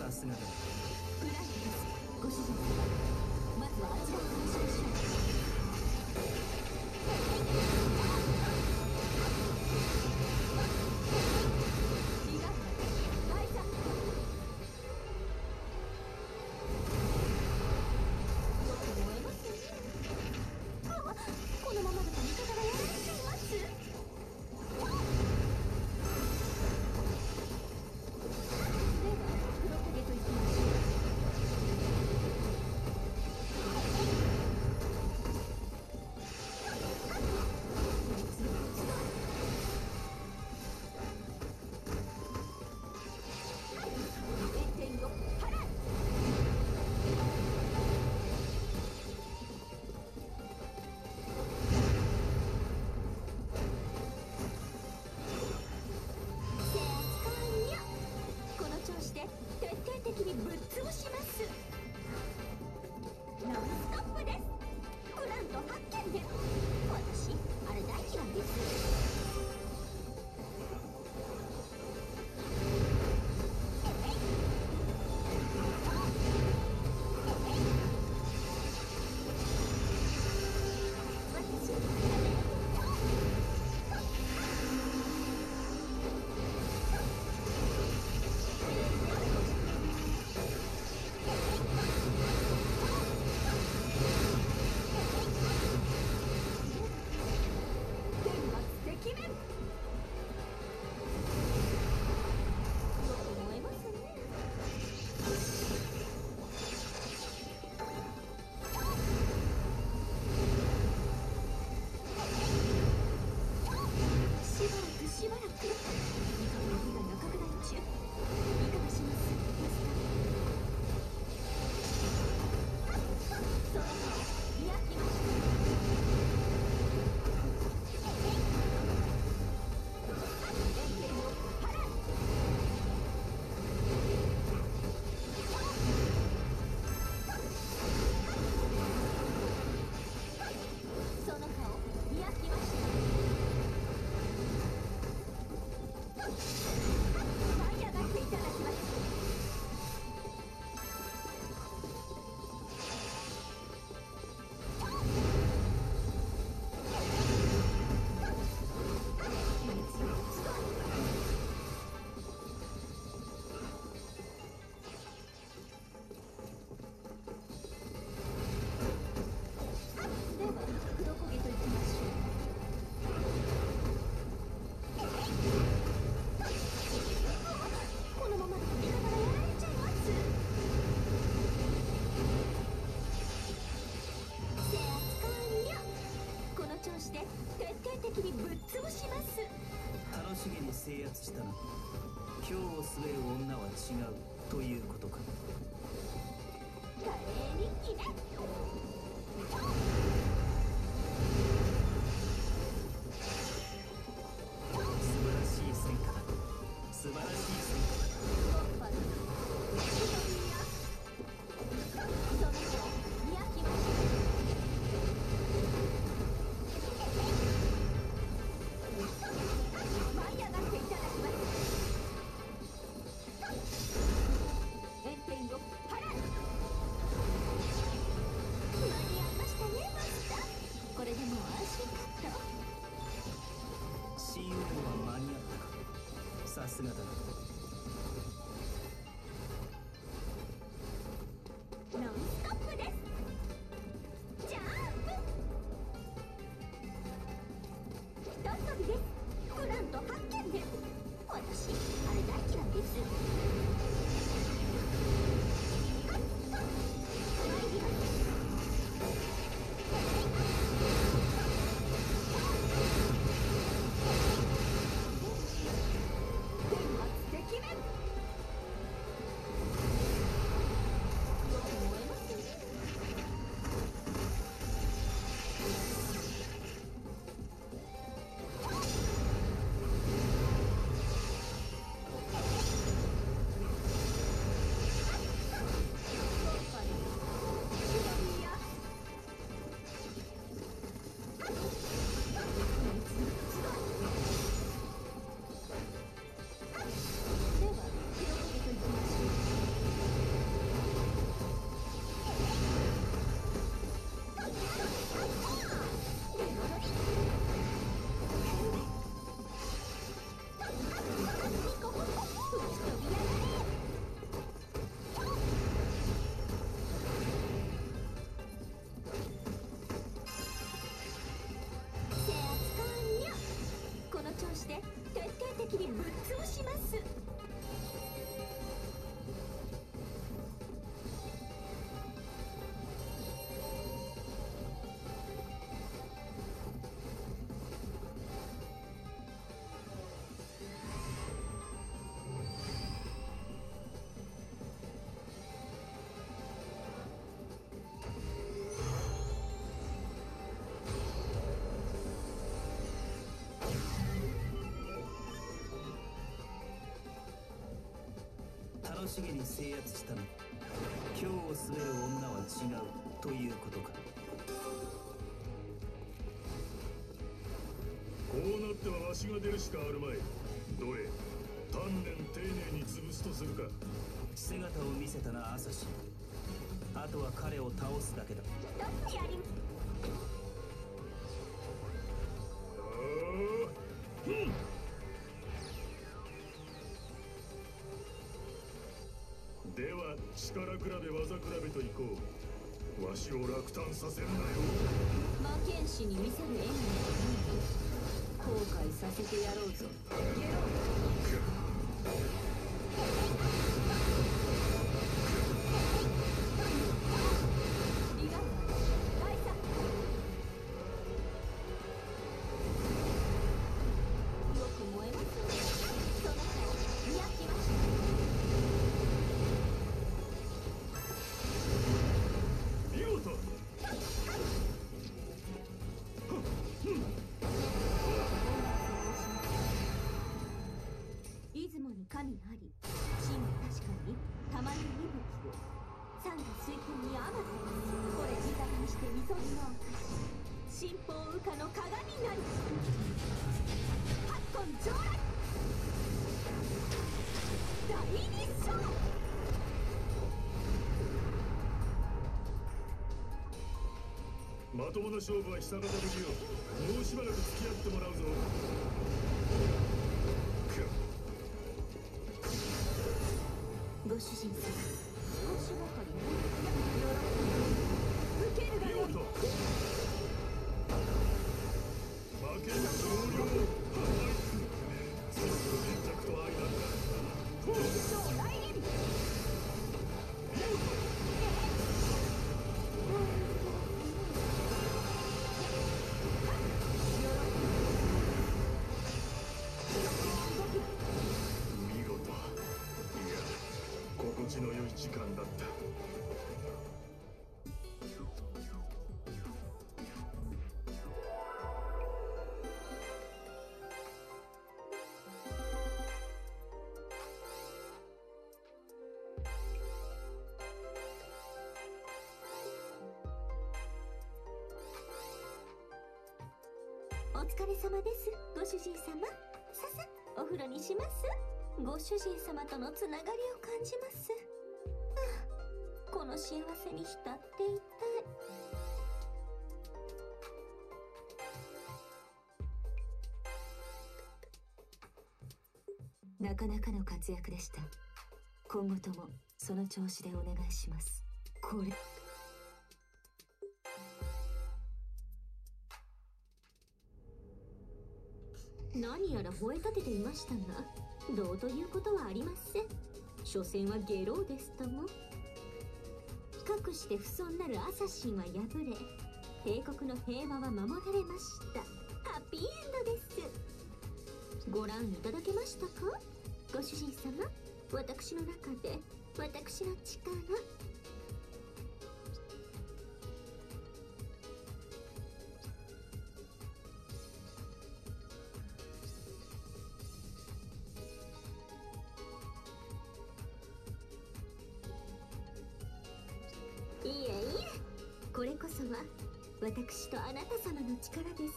S5: さすがだ。
S4: プライドです。ご主人様、まずはあちらを倒しましょう。違うわ。バイザック。よく燃えますね。あ、このままだと味方がやられちゃいます。では黒影といきましょう。この調子で徹底的にぶっ潰します。ノンストップです。プラント発見です。私あれ大嫌いです。
S5: 楽しげに制圧したの。今日を滑る女は違うということか。
S6: こうなってはわしが出るしかあるまい。どれ丹念丁寧に潰すとするか。
S5: 姿を見せたなアサシ。あとは彼を倒すだけだ。
S2: やり
S6: では力比べ技比べといこう。わしを落胆させるなよ。
S1: 魔剣士に見せる演技後悔させてやろうぞ。神あり、真は確かにたまに息吹を。三が水天にあまたこれ自体にしてみそぎの証。神宝羽化の鏡なり。八根上来。大日照。
S6: まともな勝負は久方ぶりよ。もうしばらく付き合ってもらうぞ。
S1: ご主人様、少しばかり受けるがよい。
S6: 負ける増量。そろそろ決着と愛なんだ。
S1: 一生来臨。
S6: 見事。いや、心地の良い時間だった。
S1: お疲れ様です、ご主人様。ささ、お風呂にします。ご主人様とのつながりを感じます。はあ、この幸せに浸っていたい。
S4: なかなかの活躍でした。今後ともその調子でお願いします。これ
S1: 何やら吠え立てていましたが、どうということはありません。所詮は下郎ですとも。かくして不遜なるアサシンは敗れ、帝国の平和は守られました。ハッピーエンドです。ご覧いただけましたか、ご主人様。私の中で私の力。いえいえ、これこそは私とあなた様の力です。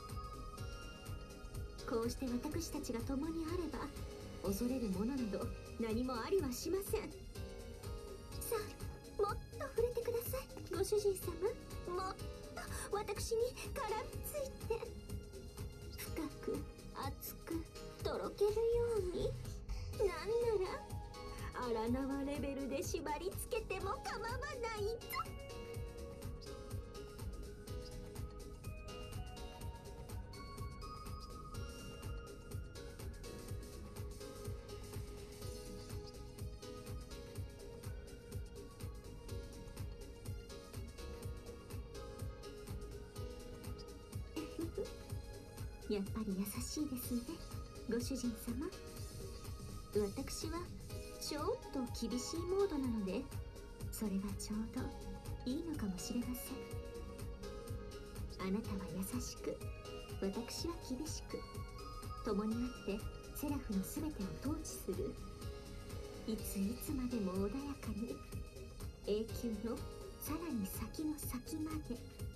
S1: こうして私たちが共にあれば、恐れるものなど何もありはしません。さあ、もっと触れてください、ご主人様。もっと私に絡みついて、深く熱くとろけるように。なんなら荒縄レベルで縛り付けても構わないと。やっぱり優しいですね、ご主人様。私はちょっと厳しいモードなので、それがちょうどいいのかもしれません。あなたは優しく、私は厳しく、共にあってセラフの全てを統治する。 いついつまでも穏やかに、永久のさらに先の先まで。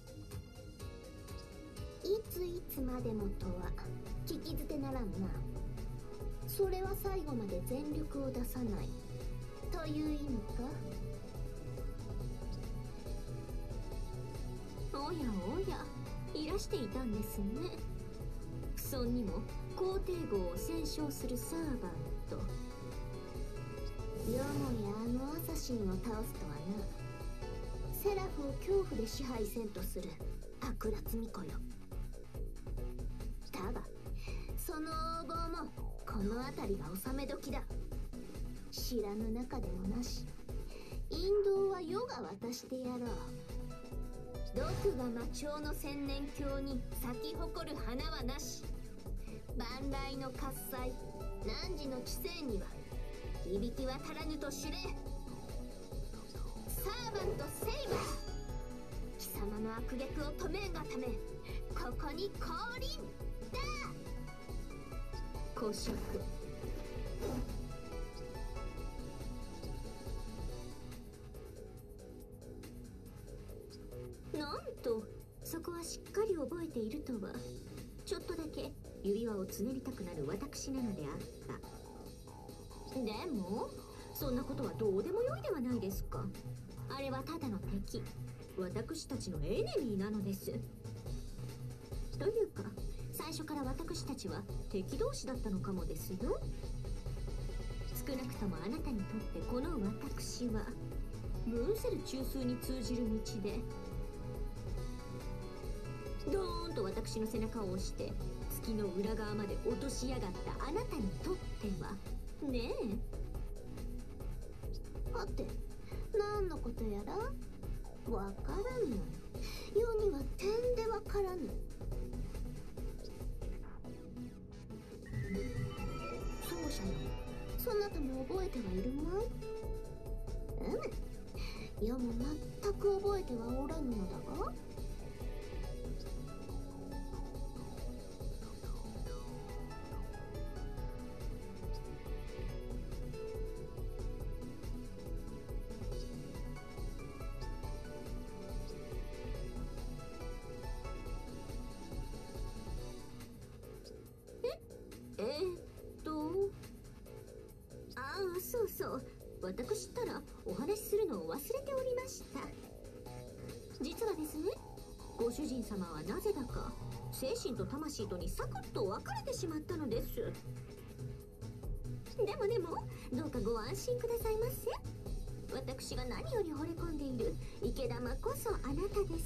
S2: いついつまでもとは聞き捨てならんな。それは最後まで全力を出さないという意味か。
S1: おやおや、いらしていたんですね。不遜にも皇帝号を戦勝するサーバント。
S2: よもやあのアサシンを倒すとはな。セラフを恐怖で支配せんとする悪辣巫女よ。だがその横暴もこの辺りが収め時だ。知らぬ中でもなし、引導は余が渡してやろう。毒が魔鳥の千年鏡に咲き誇る花はなし。万来の喝采、汝の知性には響きは足らぬと知れ。サーバントセイバー、貴様の悪逆を止めんがためここに降臨だ。
S1: 公爵。なんと、そこはしっかり覚えているとは。ちょっとだけ指輪をつねりたくなる私なのであった。でもそんなことはどうでもよいではないですか。あれはただの敵、私たちのエネミーなのです。というか、最初から私たちは敵同士だったのかもですよ。少なくともあなたにとってこの私はムーンセル中枢に通じる道で、ドーンと私の背中を押して月の裏側まで落としやがったあなたにとってはね
S2: え。はて、何のことやらわからぬ。世には点でわからぬ。奏者よ、そなたも覚えてはいるまい？世も全く覚えてはおらぬのだが。
S1: そうそう、私ったらお話しするのを忘れておりました。実はですね、ご主人様はなぜだか精神と魂とにサクッと分かれてしまったのです。でもどうかご安心くださいませ。私が何より惚れ込んでいる池玉こそあなたです。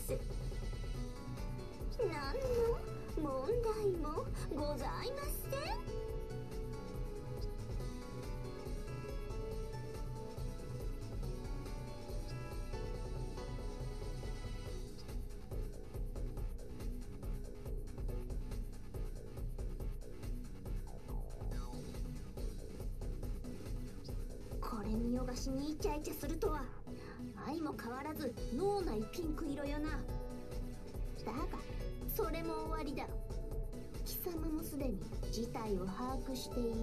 S1: 何の問題もございません。
S2: これ見よがしにイチャイチャするとは相も変わらず脳内ピンク色よな。だがそれも終わりだ。貴様もすでに事態を把握していよう。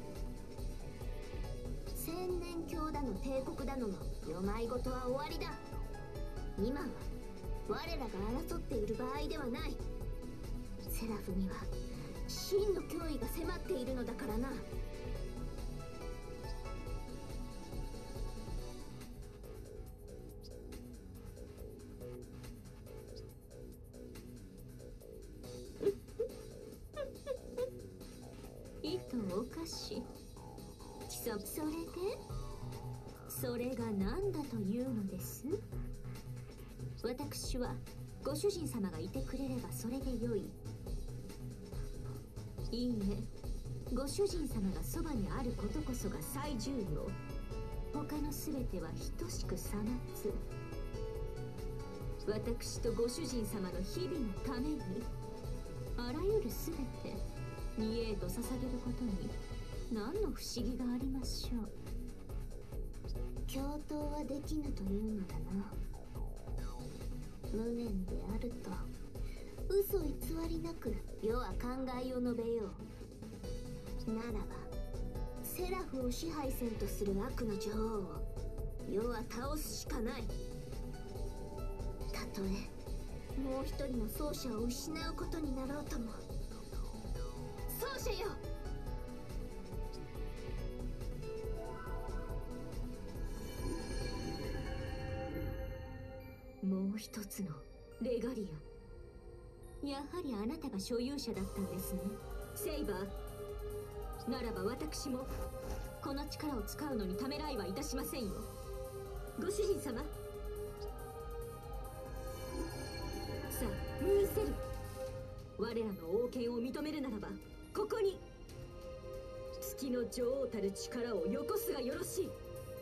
S2: 千年教だの帝国だのの世まいごとは終わりだ。今は我らが争っている場合ではない。セラフには真の脅威が迫っているのだからな。
S1: おかしい。それが何だというのです？私はご主人様がいてくれればそれでよい。いいえ、ご主人様がそばにあることこそが最重要。他の全ては等しくさまつ。私とご主人様の日々のためにあらゆる全てにえと捧げることに何の不思議がありましょう。
S2: 共闘はできぬというのだな。無念であると嘘偽りなく世は考えを述べよう。ならばセラフを支配せんとする悪の女王を世は倒すしかない。たとえもう一人の奏者を失うことになろうとも。奏者よ、
S1: もう一つのレガリア。やはりあなたが所有者だったんですね、セイバー。ならば私もこの力を使うのにためらいはいたしませんよ。ご主人様、さあムーンセル、我らの王権を認めるならばここに月の女王たる力をよこすがよろしい。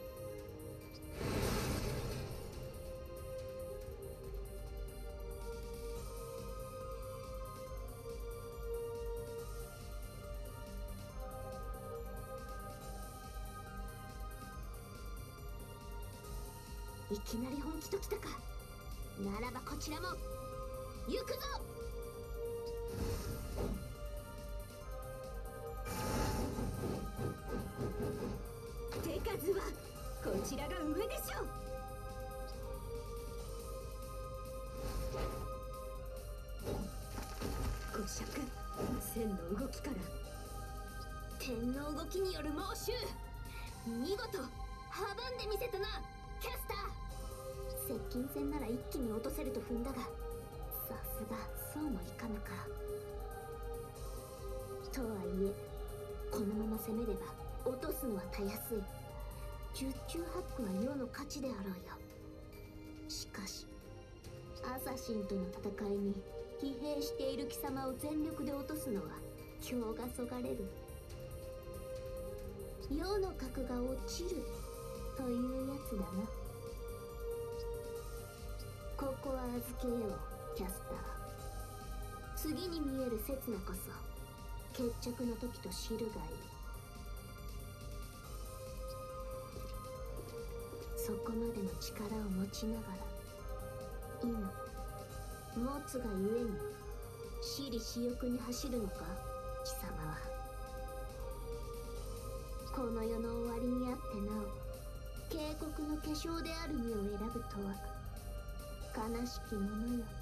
S2: いきなり本気ときたか。ならばこちらも行くぞ。
S1: 手数はこちらが上でしょう。五尺千の動きから
S2: 天の動きによる猛襲、見事阻んでみせたなキャスター。接近戦なら一気に落とせると踏んだが、さすがそうもいかぬか。とはいえこのまま攻めれば落とすのはたやすい。十中八九は世の勝ちであろうよ。しかしアサシンとの戦いに疲弊している貴様を全力で落とすのは今日がそがれる。世の格が落ちるというやつだな。ここは預けようキャスター。次に見える刹那こそ決着の時と知るがいい。そこまでの力を持ちながら今持つがゆえに私利私欲に走るのか貴様は。この世の終わりにあってなお警告の化粧である身を選ぶとは悲しきものよ。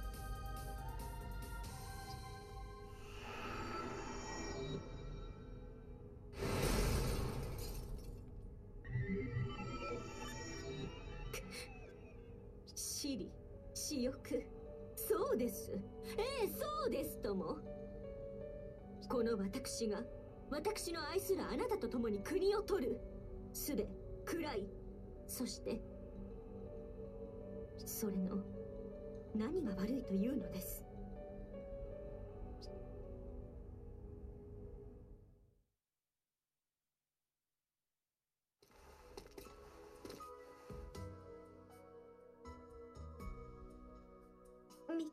S1: 私利私欲、そうです。そうですとも。この私が私の愛するあなたと共に国を取る。すで暗い、そしてそれの何が悪いというのです。巫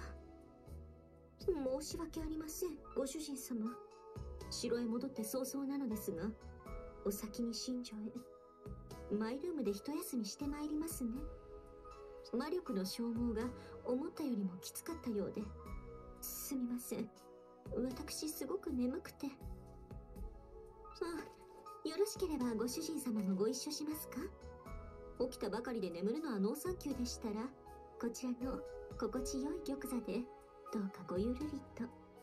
S1: 女、申し訳ありませんご主人様。城へ戻って早々なのですが、お先に寝所へ。マイルームで一休みしてまいりますね。魔力の消耗が思ったよりもきつかったようで。すみません、私すごく眠くて。よろしければご主人様もご一緒しますか。起きたばかりで眠るのはノーサンキューでしたら、こちらの心地よい玉座でどうかごゆるりと。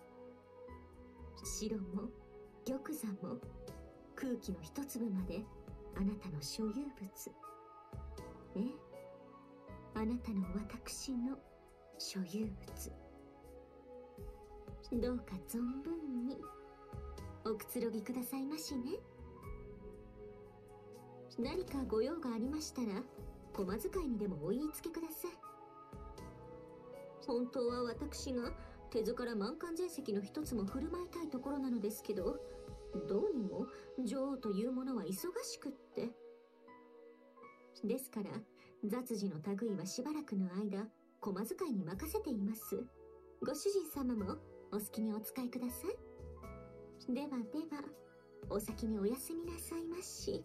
S1: 城も玉座も空気の一粒まであなたの所有物。あなたの私の所有物。どうか存分におくつろぎくださいましね。何かご用がありましたら駒使いにでもお言いつけください。本当は私が手ずから満漢全席の一つも振る舞いたいところなのですけど、どうにも女王というものは忙しくって。ですから雑事の類はしばらくの間駒使いに任せています。ご主人様もお好きにお使いください。ではでは、お先にお休みなさいまし。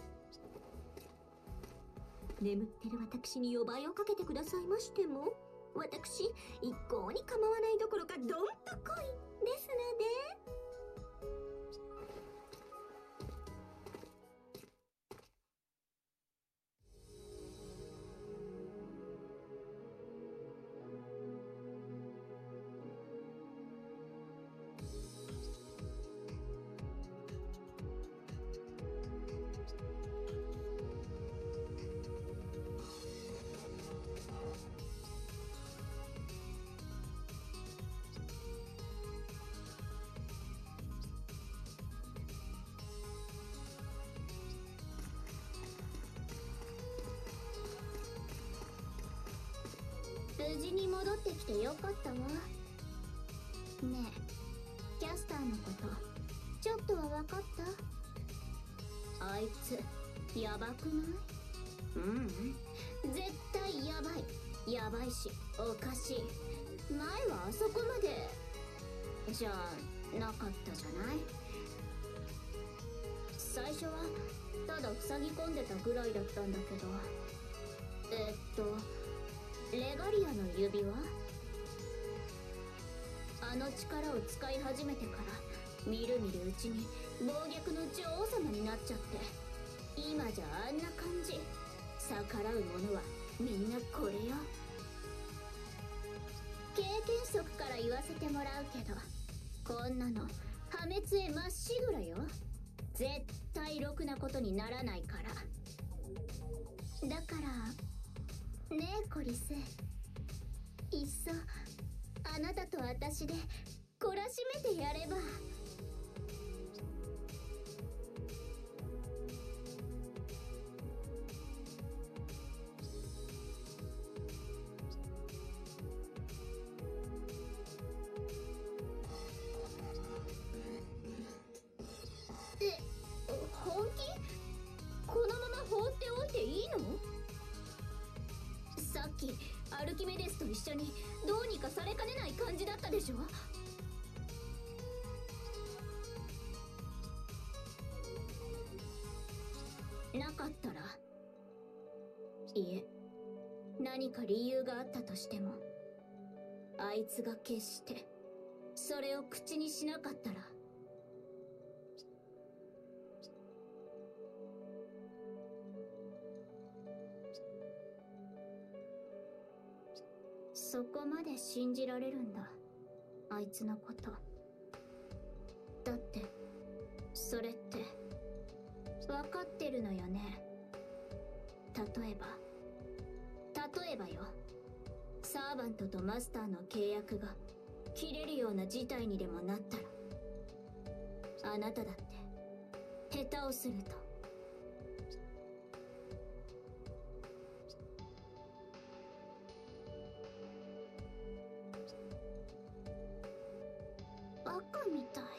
S1: 眠ってる私に呼ばいをかけてくださいましても。 私一向に構わないどころかどんと来いですので。
S2: 無事に戻ってきてよかったわ。ねえ、キャスターのことちょっとは分かった？あいつやばくない？絶対やばい。やばいしおかしい。前はあそこまでじゃなかったじゃない？最初はただ塞ぎ込んでたぐらいだったんだけど、レガリアの指輪？あの力を使い始めてからみるみるうちに暴虐の女王様になっちゃって、今じゃあんな感じ。逆らう者はみんなこれよ。経験則から言わせてもらうけど、こんなの破滅へまっしぐらよ。絶対ろくなことにならないから。だからねえコリス、いっそあなたと私で懲らしめてやれば。本気？このまま放っておいていいの？さっきアルキメデスと一緒にどうにかされかねない感じだったでしょ？なかったら、いえ、何か理由があったとしても、あいつが決してそれを口にしなかったら、そこまで信じられるんだ、あいつのこと。だってそれって分かってるのよね。例えばよ、サーバントとマスターの契約が切れるような事態にでもなったら、あなただって下手をするとバカみたい。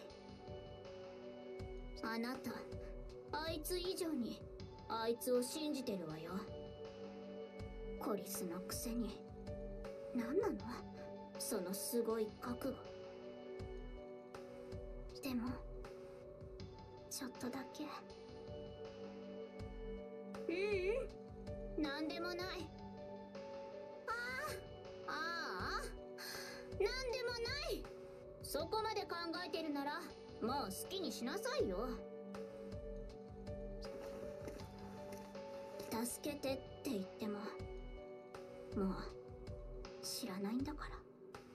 S2: あなたあいつ以上にあいつを信じてるわよ。コリスのくせに。何なのそのすごい覚悟。でもちょっとだけ。なんでもない。なんでもない。そこまで考えてるならもう好きにしなさいよ。助けてって言ってももう知らないんだから。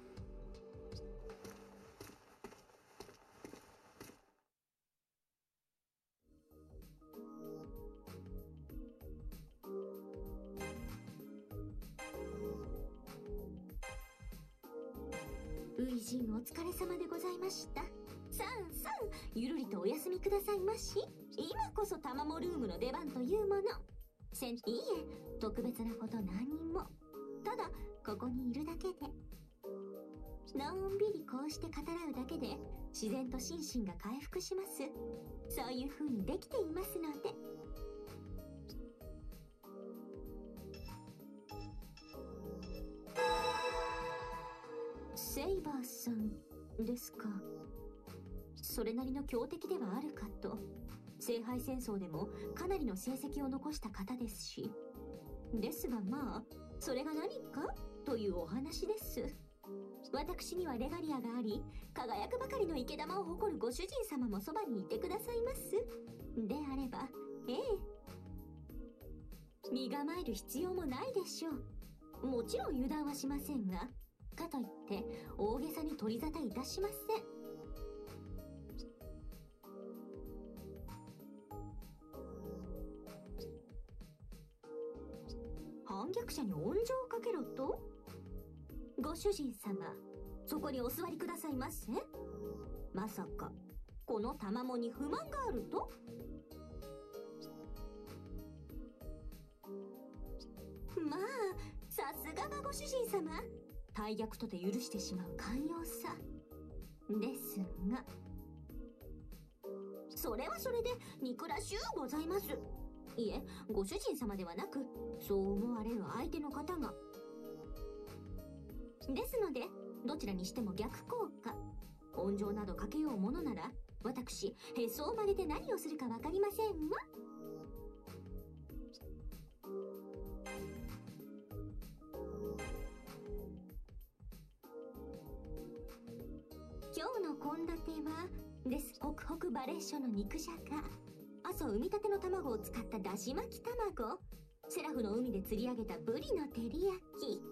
S1: 初陣お疲れ様でございました。さんさん、ゆるりとお休みくださいまし。今こそタマモルームの出番というもの。いいえ、特別なこと何も。ただここにいるだけで、のんびりこうして語らうだけで自然と心身が回復します。そういう風にできていますので。セイバーさんですか。それなりの強敵ではあるかと。聖杯戦争でもかなりの成績を残した方ですし。ですがまあそれが何かというお話です。私にはレガリアがあり、輝くばかりの生け玉を誇るご主人様もそばにいてくださいます。であれば、身構える必要もないでしょう。もちろん油断はしませんが、かといって大げさに取り沙汰いたしません。反逆者に温情をかけろと？ご主人様、そこにお座りくださいませ。まさかこの賜物に不満があると？まあ、さすがはご主人様。大逆とて許してしまう寛容さですが、それはそれで憎らしゅうございます。いえ、ご主人様ではなく、そう思われる相手の方が。ですので、どちらにしても逆効果。温情などかけようものなら、私へそを曲げて何をするか分かりませんわ。今日の献立はです。ホクホクバレーションの肉じゃが、朝産みたての卵を使っただし巻き卵、セラフの海で釣り上げたブリの照り焼き、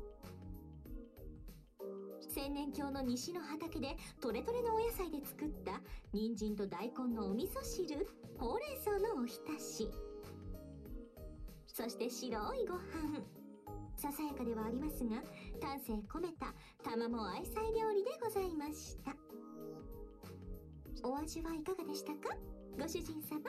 S1: 千年峡の西の畑でトレトレのお野菜で作った人参と大根のお味噌汁、ほうれん草のおひたし、そして白いご飯。ささやかではありますが、丹精込めた玉も愛妻料理でございました。お味はいかがでしたか、ご主人様？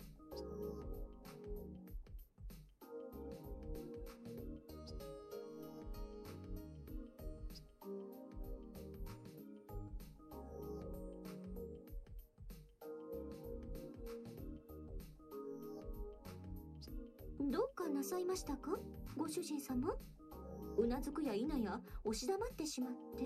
S1: どうかなさいましたか、ご主人様？うなずくや否や押し黙ってしまって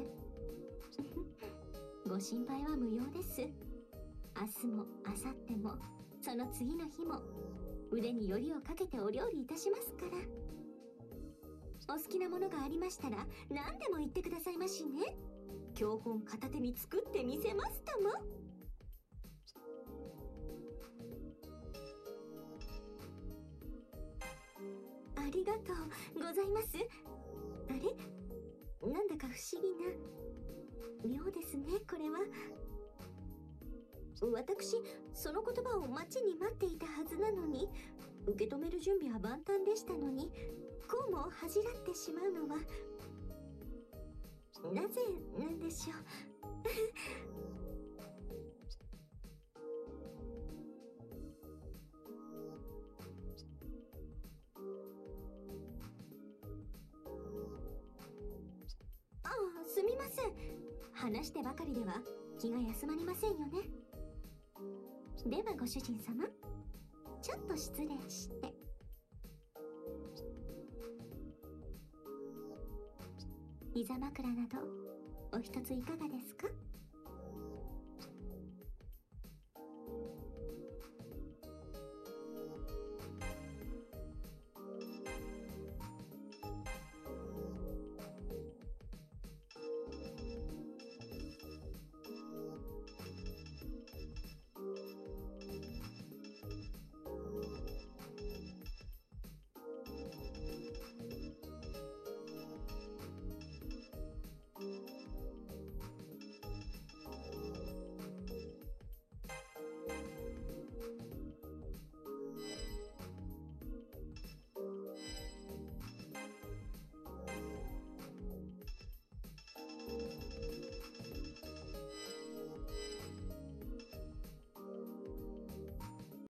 S1: ご心配は無用です。明日も明後日もその次の日も腕によりをかけてお料理いたしますから。お好きなものがありましたら何でも言ってくださいましね。教本片手に作ってみせますとも。ありがとうございます。あれ、なんだか不思議な。妙ですね、これは。私、その言葉を待ちに待っていたはずなのに、受け止める準備は万端でしたのに、こうも恥じらってしまうのは、なぜなんでしょう。ああ、すみません。話してばかりでは気が休まりませんよね。ではご主人様、ちょっと失礼して。膝枕などお一ついかがですか？